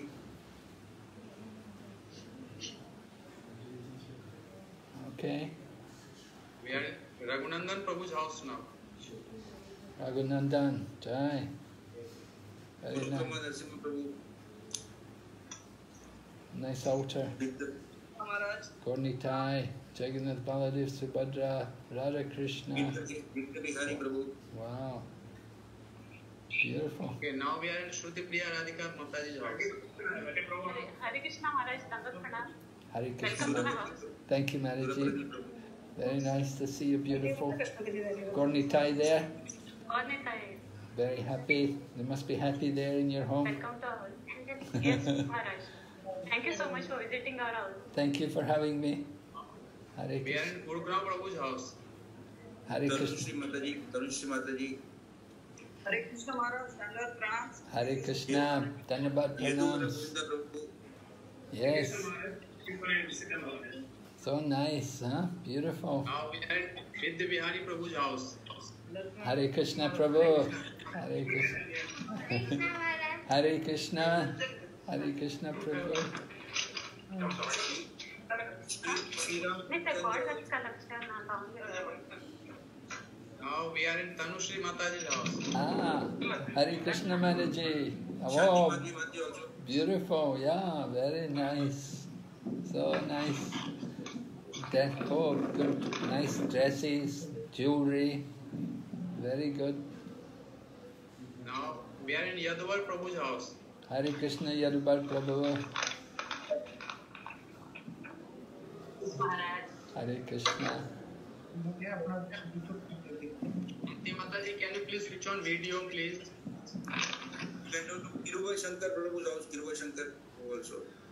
Speaker 3: Okay.
Speaker 7: We are at Raghunandan Prabhu's house now.
Speaker 3: Raghunandan, Jai. Very nice.
Speaker 2: Gurukama Narasimha Prabhu.
Speaker 3: Nice altar. Gornitai, Jagannath Baladev, Subhadra, Radha Krishna.
Speaker 2: Vikta Bihari Prabhu.
Speaker 3: Wow. Beautiful.
Speaker 7: Okay, now we are in Shruti Priya Radhika Mataji's house.
Speaker 12: Hare Krishna Maharaj, Dandat Pranam.
Speaker 3: Hare
Speaker 12: Welcome to
Speaker 3: Krishna.
Speaker 12: my house.
Speaker 3: Thank you, Mataji. Very nice to see you, beautiful. Gornitai there.
Speaker 12: Gornitai.
Speaker 3: Very happy. You must be happy there in your home.
Speaker 12: Welcome to our house. Yes, Maharaj. Thank you so much for visiting our house.
Speaker 3: Thank you for having me. Hare
Speaker 7: We are
Speaker 3: Krishna.
Speaker 7: in Gurugram Prabhu's house.
Speaker 3: Hare Krishna.
Speaker 2: Tanushree Mataji.
Speaker 6: Hare Krishna Maharaj, Dandat Pranam.
Speaker 3: Hare Krishna. Dhanyabad pranams. Yes. So nice, huh? Beautiful.
Speaker 7: Now we are in Vidya Bihari Prabhu's house.
Speaker 3: Hare Krishna Prabhu. Hare Krishna. Hare Krishna. Hare Krishna Prabhu.
Speaker 7: Now we are in Tanushree Mataji's house.
Speaker 3: Ah, Hare Krishna Mataji. Oh, beautiful. Yeah, very nice. So nice. Oh, good. Nice dresses, jewelry. Very good.
Speaker 7: Now we are in Yadavar Prabhu's house.
Speaker 3: Hare Krishna Yadubar Prabhu. Hare Krishna.
Speaker 7: Auntie Mataji, can you please switch on video, please?
Speaker 2: You can go to Kirubai Shankar Prabhu's house. Kirubai Shankar also.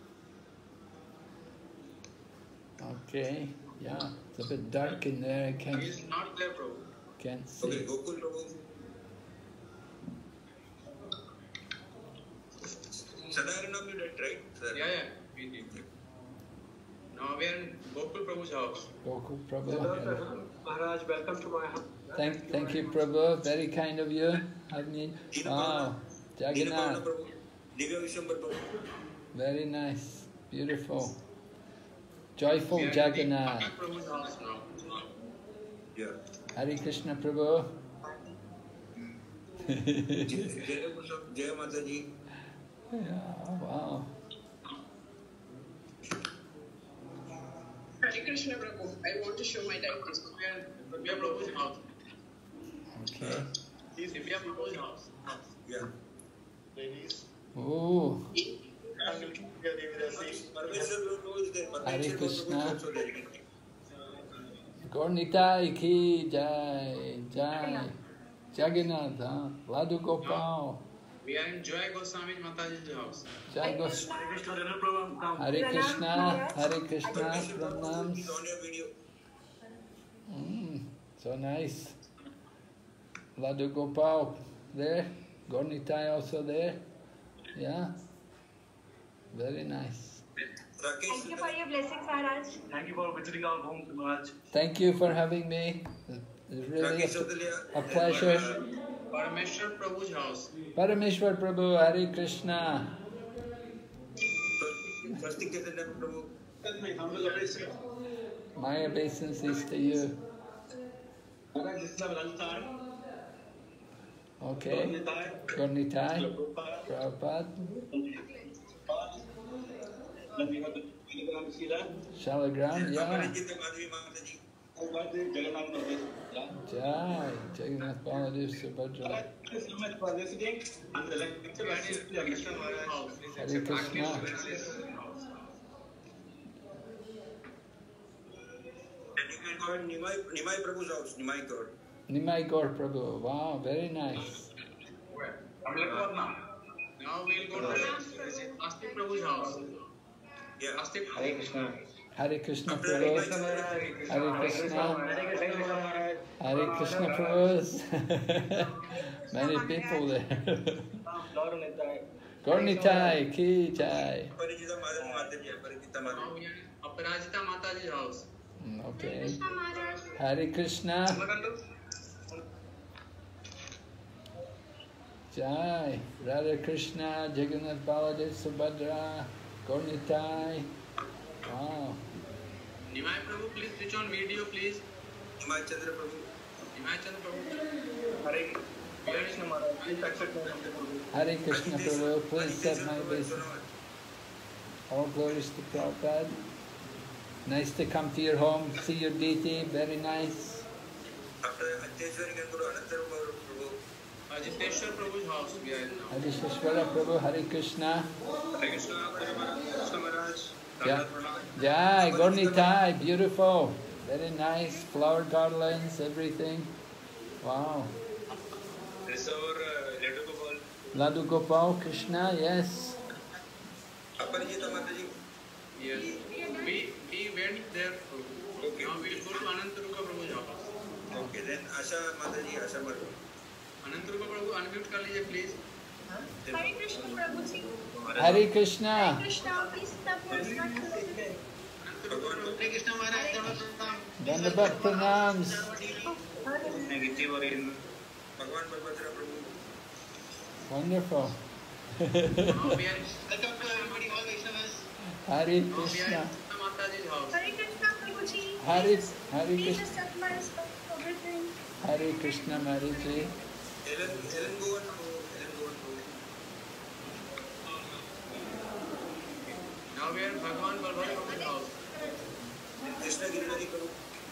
Speaker 3: Okay. Yeah, it's a bit dark in there. I can't.
Speaker 7: He is not there, Prabhu.
Speaker 3: Can't see.
Speaker 2: Okay, Gokul Prabhu. Sadharanam you did, right? Sir?
Speaker 7: Yeah, we did. Now we are in Gokul Prabhu's house.
Speaker 3: Gokul Prabhu.
Speaker 5: Maharaj, welcome to my house.
Speaker 3: Thank you, Prabhu. Very kind of you. Wow. Jagannath.
Speaker 2: Divya Vishwambar Prabhu.
Speaker 3: Very nice. Beautiful. Joyful
Speaker 7: We are in
Speaker 3: Jagannath.
Speaker 7: Prabhu's house now.
Speaker 2: Yeah.
Speaker 3: Hare Krishna Prabhu.
Speaker 2: Jaya Mataji.
Speaker 3: Yeah, wow.
Speaker 6: Hare Krishna Prabhu, I want to show my diabetes.
Speaker 7: We are Prabhu's house.
Speaker 3: Okay.
Speaker 7: Divya Prabhu's house.
Speaker 2: Yeah.
Speaker 8: Ladies.
Speaker 3: Oh.
Speaker 2: Parmeshwar Prabhu is there.
Speaker 3: Hare
Speaker 2: Parmeshwar Prabhu
Speaker 3: Krishna.
Speaker 2: is also there.
Speaker 3: Gornitai ki jai, jai. Jagannath, huh? Ladhu Gopal.
Speaker 7: We are in Joy Goswami Mataji's house.
Speaker 3: Jai Goswami. Hare Krishna, Hare Krishna, pranams.
Speaker 2: He's on your video.
Speaker 3: So nice. Ladhu Gopal there. Gornitai also there. Yeah. Very nice.
Speaker 9: Thank you for your blessings, Maharaj.
Speaker 5: Thank you for visiting our home, Maharaj.
Speaker 3: Thank you for having me. It's really a pleasure.
Speaker 7: Parameshwar Prabhu's house.
Speaker 3: Parameshwar Prabhu, Hare Krishna.
Speaker 2: Swastik Chaitanya Prabhu.
Speaker 3: My obeisances to you. Okay. Gornitai. Prabhupada. Shalagram, yeah. Jai, Jagannath Baladev Subhadra. Hare Krishna.
Speaker 2: And you can go in Nimai Prabhu's house. Nimai Gaur.
Speaker 3: Nimai Gaur Prabhu. Wow, very nice.
Speaker 7: Now we'll go to Astik Prabhu's house.
Speaker 2: Yeah.
Speaker 7: Astik
Speaker 5: Hare Krishna.
Speaker 3: Hare Krishna Prabhu. Hare Krishna. Hare Krishna Prabhu. Many people there. Gaurnitai ki jai.
Speaker 7: Aparajita Mataji's house.
Speaker 3: Okay. Hare Krishna. Jai. Radha Krishna, Jagannath Baladev, Subhadra, Gaurnitai. Wow.
Speaker 7: Nimai Prabhu, please switch on video, please. Nimai Chandra Prabhu.
Speaker 1: Hare Krishna Maharaj, please accept my Prabhu.
Speaker 3: Hare Krishna Prabhu, please accept my obeisance. All glories to Prabhupada. Nice to come to your home, see your deity, very nice.
Speaker 2: After Ajiteshwar, you can go to Anantarupa Prabhu.
Speaker 7: Ajiteshwar Prabhu's house we are in now.
Speaker 3: Ajiteshwara Prabhu, Hare Krishna.
Speaker 10: Hare Krishna Maharaj.
Speaker 3: Jai, Gaurnitai, beautiful. Very nice, flower garlands, everything. Wow.
Speaker 10: This is our Ladu Gopal.
Speaker 3: Ladu Gopal, Krishna, yes.
Speaker 2: Aparajita Mataji.
Speaker 7: Yes. We went there.
Speaker 2: Okay.
Speaker 7: Now we will go to Anantarupa Prabhu's house.
Speaker 2: Okay, then Asha Mataji, Asha Mataji.
Speaker 7: Anantarupa Prabhu, unmute कर लीजिए please.
Speaker 6: Hare Krishna Prabhu ji.
Speaker 3: Hare Krishna.
Speaker 6: Hare Krishna, please stop your stuff.
Speaker 4: Hare Krishna Maharaj,
Speaker 3: Dandavat pranams.
Speaker 10: Negative or in
Speaker 2: Bhagwan Bhalbhadra Prabhu.
Speaker 3: Wonderful.
Speaker 7: Now we are
Speaker 4: welcome to everybody, all Vaishnavas.
Speaker 3: Hare Krishna.
Speaker 7: Mataji's house.
Speaker 6: Hare Krishna Prabhu ji.
Speaker 3: Hare
Speaker 6: Please
Speaker 3: Krishna.
Speaker 6: accept my respect for everything.
Speaker 3: Hare Krishna Maharaji.
Speaker 2: Ellen Govan Prabhu.
Speaker 7: Now we are in Bhagwan Bhalbhadra Prabhu's house.
Speaker 2: Krishna Girinadi Prabhu.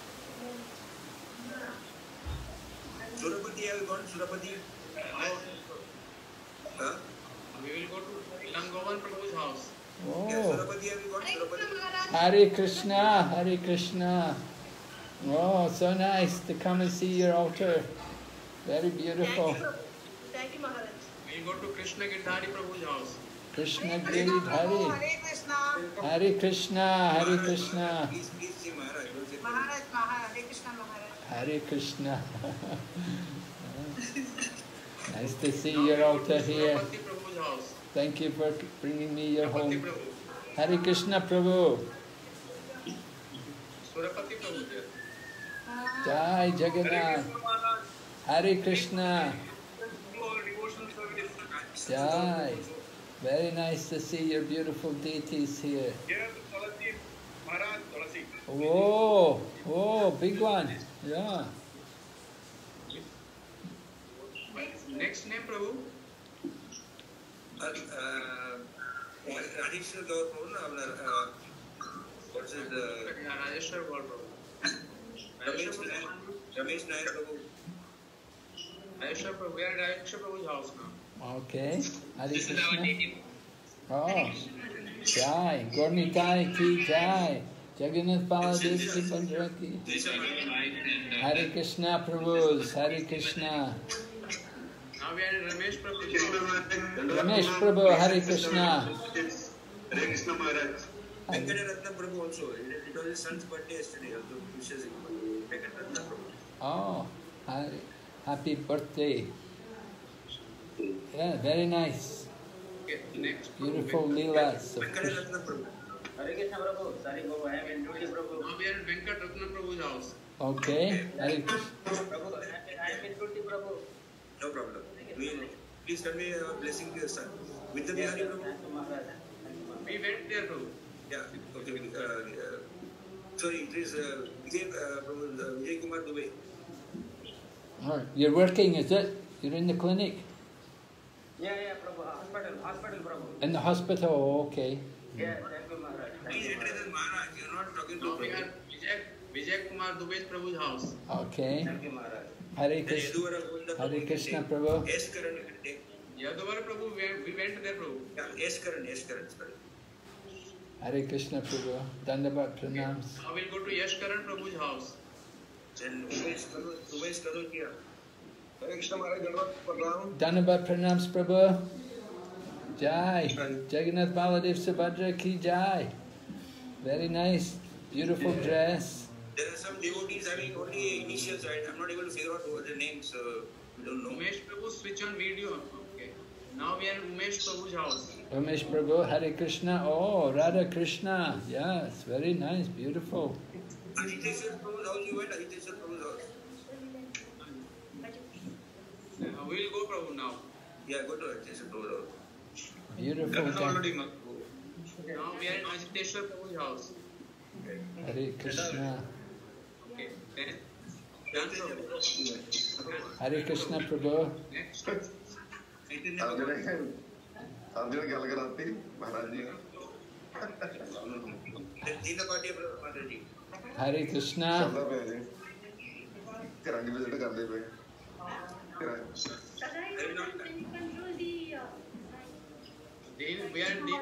Speaker 2: Surapati, have you gone? Surapati? Huh?
Speaker 7: We will go to Langovan Prabhu's house.
Speaker 3: Oh.
Speaker 2: Surapati, have you gone? Surapati?
Speaker 3: Hare Krishna, Hare Krishna. Oh, so nice to come and see your altar. Very beautiful.
Speaker 6: Thank you, Maharaj.
Speaker 7: We will go to Krishna Girdhari Prabhu's house.
Speaker 3: Krishna Giridhari.
Speaker 6: Hare Krishna.
Speaker 3: Hare Krishna, Hare Krishna.
Speaker 2: Please say Maharaj. Don't say
Speaker 6: Maharaj, Hare Krishna Maharaj.
Speaker 3: Hare Krishna. Nice to see your altar here.
Speaker 7: Surapati Prabhu's house.
Speaker 3: Thank you for bringing me your
Speaker 7: Surapati
Speaker 3: home.
Speaker 7: Prabhu.
Speaker 3: Hare Krishna Prabhu.
Speaker 7: Surapati Prabhu there.
Speaker 3: Jai Jagannath. Hare Krishna. Jai. Very nice to see your beautiful deities here. Whoa, whoa, big one. Yeah.
Speaker 7: Next name Prabhu.
Speaker 2: Additional Gaur Prabhu, what's his
Speaker 7: Rajeshwar Gaur Prabhu.
Speaker 2: Ramesh Nair Prabhu.
Speaker 7: Rajeshwar Prabhu. We are at Rajeshwar Prabhu's house now.
Speaker 3: Okay. Hare
Speaker 7: This is our
Speaker 3: Krishna.
Speaker 7: native.
Speaker 3: Oh. Jai. Gaurnitai ki jai. Jagannath Baladev ki Bandra ki. Hare Krishna Prabhus. Hare Krishna.
Speaker 7: Now we are in Ramesh Prabhu's house.
Speaker 3: Ramesh Prabhu. Hare Krishna.
Speaker 10: Hare Krishna Maharaj.
Speaker 2: Venkataratna Prabhu also. It was his son's birthday yesterday. Also wishes him Venkataratna Prabhu.
Speaker 3: Oh. Happy birthday. Yeah, very nice.
Speaker 7: Okay, next.
Speaker 3: Beautiful leelas of Krishna.
Speaker 2: Venkataratna Prabhu.
Speaker 5: Hare Krishna Prabhu. Sorry, Prabhu. I am in duty, Prabhu.
Speaker 7: Now we are in Venkataratna Prabhu's house.
Speaker 3: Okay. Hare Krishna.
Speaker 5: Prabhu, I am in duty, Prabhu.
Speaker 2: No problem. Please convey a blessing to your son. With the Bihari Prabhu.
Speaker 5: Thank you, Maharaj.
Speaker 7: We went there Prabhu.
Speaker 2: Yeah, okay. Sorry, it is Vijay Kumar Dubey.
Speaker 3: Oh, you're working, is it? You're in the clinic?
Speaker 5: Yeah, Prabhu. Hospital, Prabhu.
Speaker 3: In the hospital, okay.
Speaker 5: Yeah, thank you, Maharaj.
Speaker 2: Please address as Maharaj. You're not talking to
Speaker 7: Now we
Speaker 2: Prabhu.
Speaker 7: are Vijay Kumar Dubey's Prabhu's house.
Speaker 3: Okay.
Speaker 5: Thank you, Maharaj.
Speaker 3: Hare Krishna. Hare Krishna Prabhu.
Speaker 2: S Karan you can take.
Speaker 7: Yadavara Prabhu, we went there Prabhu.
Speaker 2: Yeah, S Karan, sorry.
Speaker 3: Hare Krishna Prabhu. Dandavat pranams.
Speaker 7: Now we'll go to Yashkaran Prabhu's house.
Speaker 2: Then Dubey's Karan here.
Speaker 8: Hare Krishna Maharaj, Dandavat Pranam.
Speaker 3: Dandavat pranams Prabhu. Jai. Jagannath Baladev Subhadra ki jai. Very nice. Beautiful dress.
Speaker 2: There are some devotees having only initials, right? I'm not able to figure out what the names, so we don't know.
Speaker 7: Umesh Prabhu, switch on video. Okay. Now we are in Umesh Prabhu's house.
Speaker 3: Umesh Prabhu, Hare Krishna. Oh, Radha Krishna. Yes, very nice, beautiful.
Speaker 2: Aditeshwar Prabhu's house, you went Aditeshwar Prabhu's house.
Speaker 7: We'll go Prabhu now.
Speaker 2: Yeah, go to Aditeshwar Prabhu's house.
Speaker 3: Beautiful.
Speaker 7: Now we are in Aditeshwar Prabhu's house.
Speaker 3: Hare Krishna.
Speaker 7: Okay. Then, done Prabhu.
Speaker 3: Hare Krishna Prabhu.
Speaker 7: Next.
Speaker 8: Arjun क्या लग रहा थी Maharaj ji
Speaker 3: Hare Krishna.
Speaker 8: रंग visit करते पे
Speaker 7: We are in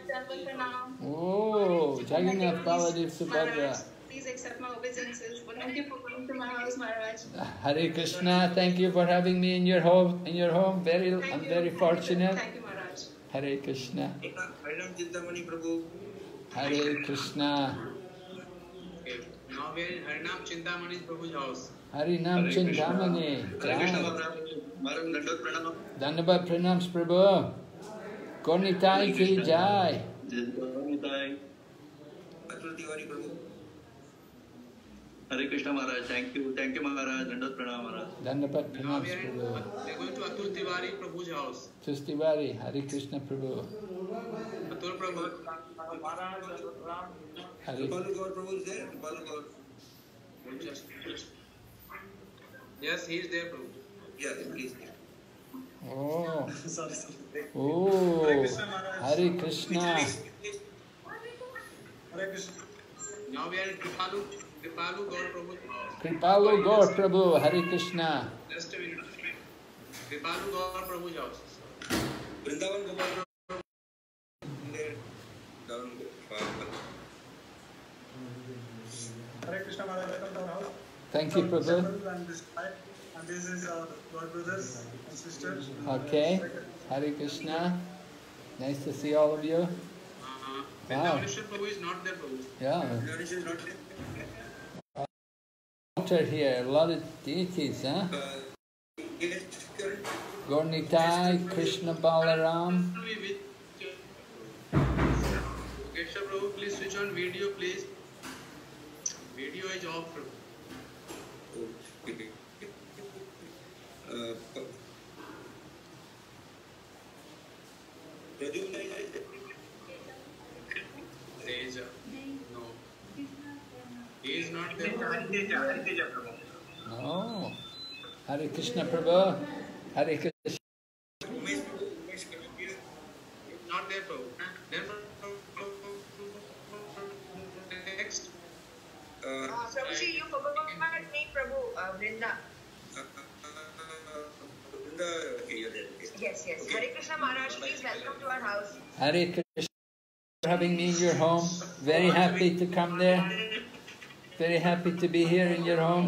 Speaker 3: Oh, Jagannath Baladev Subhadra.
Speaker 6: Please accept my obeisances. Thank you for coming to my house, Maharaj.
Speaker 3: Hare Krishna, thank you for having me in your home. I'm very fortunate.
Speaker 6: Thank you, Maharaj.
Speaker 3: Hare Krishna.
Speaker 2: Harinam Chintamani Prabhu.
Speaker 3: Hare Krishna.
Speaker 7: Okay. Now we are in Harinam Chintamani Prabhu's house.
Speaker 3: Harinam Chintamani.
Speaker 10: Hare Krishna Maharaj. Maharaj Dandavat Pranam.
Speaker 3: Dandavat Pranams Prabhu. Gornitai ki jai.
Speaker 10: Gornitai.
Speaker 2: Atul Tiwari Prabhu.
Speaker 10: Hare Krishna Maharaj. Thank you Maharaj. Dandavat Pranam Maharaj.
Speaker 3: Dandavat
Speaker 7: Now
Speaker 3: Pranams
Speaker 7: we are
Speaker 3: Prabhu.
Speaker 7: going to Atul Tiwari Prabhu's house.
Speaker 3: Tustiwari. Hare Krishna Prabhu.
Speaker 7: Atul Prabhu.
Speaker 3: Hare
Speaker 2: Rupalu Gaur Prabhu is there? Rupalu Gaur.
Speaker 7: Yes, he is there, Prabhu.
Speaker 2: Yeah, please.
Speaker 3: Oh.
Speaker 11: Sorry.
Speaker 3: Oh. Hare Krishna.
Speaker 11: Hare Krishna.
Speaker 7: Now we are in Kripalu Gaur Prabhu's house.
Speaker 3: Kripalu Gaur Prabhu. Hare Krishna.
Speaker 7: Just a minute. Kripalu Gaur Prabhu's house.
Speaker 2: Vrindavan Gopal Prabhu. Down.
Speaker 11: Hare Krishna Maharaj, welcome to our house.
Speaker 3: Thank you, Prabhu.
Speaker 11: And this is our God brothers and sisters.
Speaker 3: Okay. Hare Krishna. Nice to see all of you. Wow.
Speaker 7: Vrindavaneshwar Prabhu is not there, Prabhu.
Speaker 3: Yeah.
Speaker 2: Vrindavaneshwar is not there.
Speaker 3: Altar here, a lot of deities, huh? Gornitai, Krishna Balaram.
Speaker 7: Keshav Prabhu, please switch on video, please. Video is off, Prabhu. Teja. No. He is not there.
Speaker 3: Oh. Hare Krishna Prabhu. Hare Krishna.
Speaker 7: Not there, Prabhu. Then next.
Speaker 6: Prabhuji, you forgot me, Prabhu, Vrinda.
Speaker 2: Okay, you're there. Okay.
Speaker 6: Yes.
Speaker 2: Okay.
Speaker 6: Hare Krishna Maharaj, please welcome to our house.
Speaker 3: Hare Krishna. For having me in your home. Very happy to come there. Very happy to be here in your home.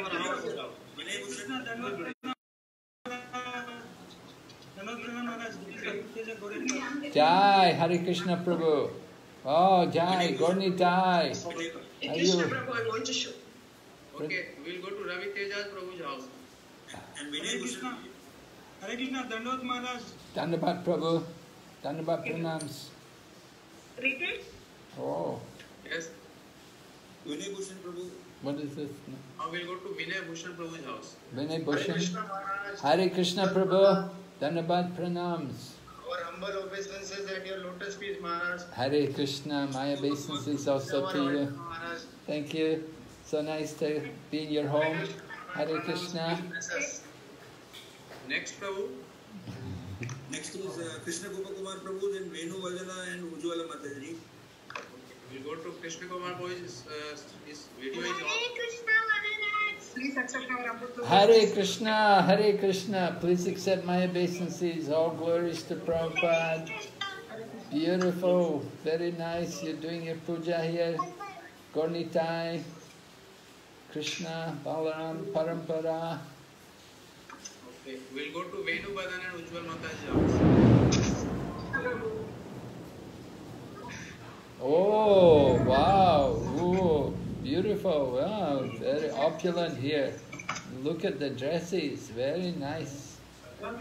Speaker 3: Jai, Hare Krishna Prabhu. Oh, Jai, Gornitai. Are you?
Speaker 6: Prabhu, I want to show.
Speaker 7: Okay, we'll go to Ravi Teja's Prabhu's house.
Speaker 2: And Vinay Bhushan.
Speaker 11: Hare Krishna, Dandavat Maharaj.
Speaker 3: Dandavat Prabhu. Dandavat Pranams.
Speaker 6: Repeat.
Speaker 3: Oh,
Speaker 7: Yes.
Speaker 2: Vinay Bhushan Prabhu.
Speaker 3: what is this?
Speaker 7: Now we'll go to Vinay Bhushan Prabhu's house.
Speaker 3: Vinay
Speaker 8: Hare
Speaker 3: Bhushan.
Speaker 8: Krishna Maharaj
Speaker 3: Hare Krishna Prabhu. Dandavat Pranams.
Speaker 8: our humble obeisances at your lotus feet Maharaj.
Speaker 3: Hare Krishna. My obeisances also to you.
Speaker 8: Maharaj.
Speaker 3: Thank you. So nice to be in your home. Hare Krishna.
Speaker 7: Next, Prabhu.
Speaker 2: Next is Krishna Gopakumar Prabhu, then Venu Vajana and Ujjwala Mataji.
Speaker 7: We'll go to Krishna Kumar Prabhu's his video is off.
Speaker 6: Please accept our humble
Speaker 3: Hare Krishna. Hare Krishna. Please accept my obeisances. All glories to Prabhupada. Beautiful. Very nice. You're doing your puja here. Gornitai. Krishna, Balaram, Parampara.
Speaker 7: Okay, we'll go to Venu Badan and Ujjwal Mataji's house.
Speaker 3: Oh, wow. Oh, beautiful. Wow, very opulent here. Look at the dresses, very nice. Oh.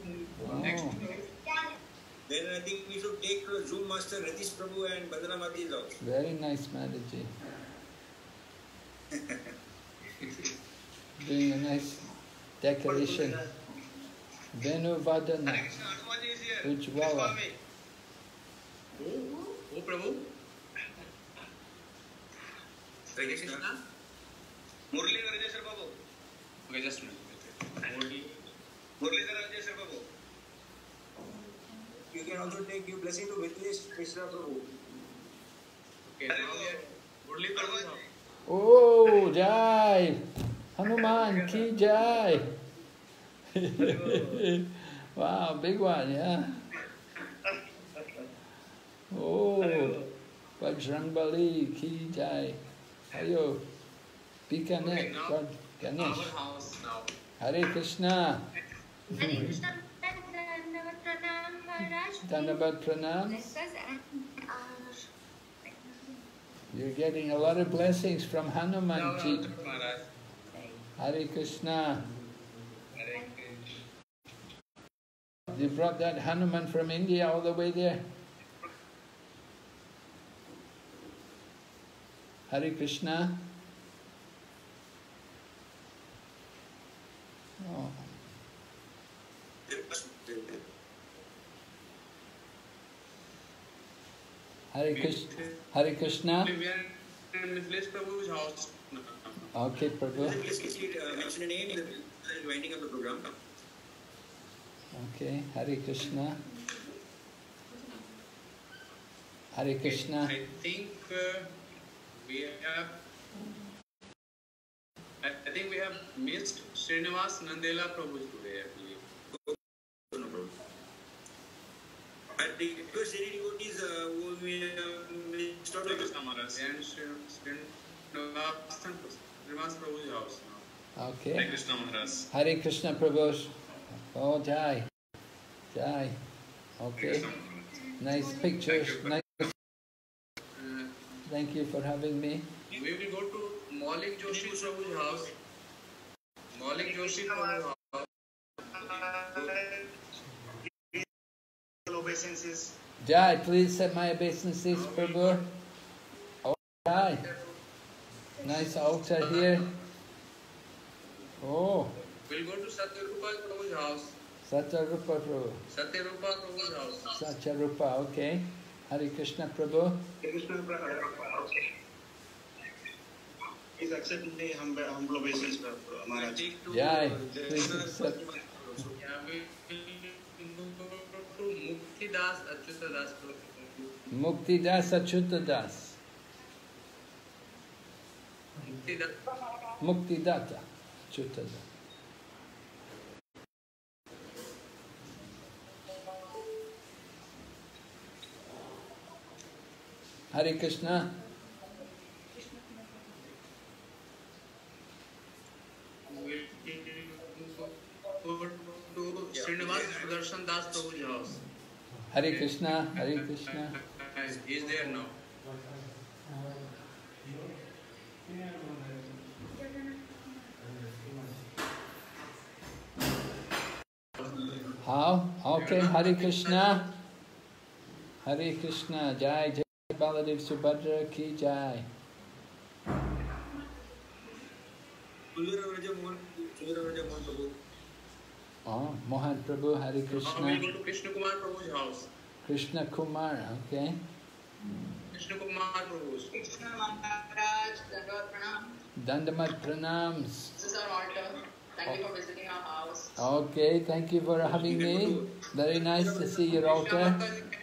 Speaker 2: Then I think we should take Zoom Master Ratish Prabhu and Bandana Mati's house.
Speaker 3: Very nice, Mataji. Doing a nice decoration. Venu Vadana. Ujjwala.
Speaker 7: Oh, Prabhu.
Speaker 2: Murli Rajeswar Babu.
Speaker 7: Okay, just a minute.
Speaker 2: Murli Rajeswar Babu. You can also take your blessing to Mithilesh Krishna Prabhu.
Speaker 7: Okay, now we are Murli Prabhu.
Speaker 3: Oh, Jai! Hanuman ki Jai! Wow, big one, yeah. Oh, Bajrangbali ki Jai. Ayo, Bikaner, God, Ganesh.
Speaker 7: Our house now.
Speaker 3: Hare Krishna.
Speaker 12: Hare Krishna.
Speaker 3: Dhanabad Pranam. You're getting a lot of blessings from Hanumanji. Hare Krishna. You brought that Hanuman from India all the way there. Hare Krishna. Oh. Hare Krishna. Hare Krishna.
Speaker 7: We are in Mithilesh Prabhu's house.
Speaker 3: Okay, Prabhu.
Speaker 2: Please mention a name and winding up the program.
Speaker 3: Okay, Hare Krishna. Hare Krishna.
Speaker 7: I think we have missed Srinivas Nandela Prabhu today, I believe.
Speaker 2: No problem. And the first devotees who we missed out of
Speaker 7: And Srinivas Prabhu's house now.
Speaker 3: Okay.
Speaker 10: Hare Krishna Maharaj.
Speaker 3: Hare Krishna Prabhu. Oh, Jai. Jai. Okay. Nice pictures. Nice. Thank you for having me.
Speaker 7: We will go to Maulik Joshi Prabhu's house. Maulik Joshi Prabhu's house.
Speaker 4: Obeisances.
Speaker 3: Jai, please set my obeisances, Prabhu. Oh, Jai. Nice altar here. Oh.
Speaker 7: We'll go to Satyarupa Prabhu's house.
Speaker 3: Satyarupa Prabhu.
Speaker 7: Satyarupa Prabhu's house.
Speaker 3: Satyarupa, okay. Hare Krishna Prabhu.
Speaker 10: Hare Krishna Prabhu. Okay. Please accept the humble obeisance, Maharaj.
Speaker 3: Jai, please accept.
Speaker 7: Muktidas Achyutadas Prabhu.
Speaker 3: Muktidas Achyutadas. Muktidata Achyutadas. Hare Krishna.
Speaker 7: To Srinivas Sudarshan Das Prabhu's house.
Speaker 3: Hare Krishna, Hare Krishna.
Speaker 7: He is there now.
Speaker 3: How? Okay, Hare Krishna. Hare Krishna. Jai Jai Baladev Subhadra ki Jai. Oh, Mohan Prabhu, Hare
Speaker 7: Now we
Speaker 3: Krishna.
Speaker 7: will go to Krishna Kumar Prabhu's house.
Speaker 3: Krishna Kumar, okay.
Speaker 7: Krishna Kumar Prabhu's.
Speaker 6: Krishna Maharaj, Dandavat Pranam.
Speaker 3: Dandamat Pranams.
Speaker 6: This is our altar. Thank you for visiting our house.
Speaker 3: Okay, thank you for having me. Very nice to see your altar.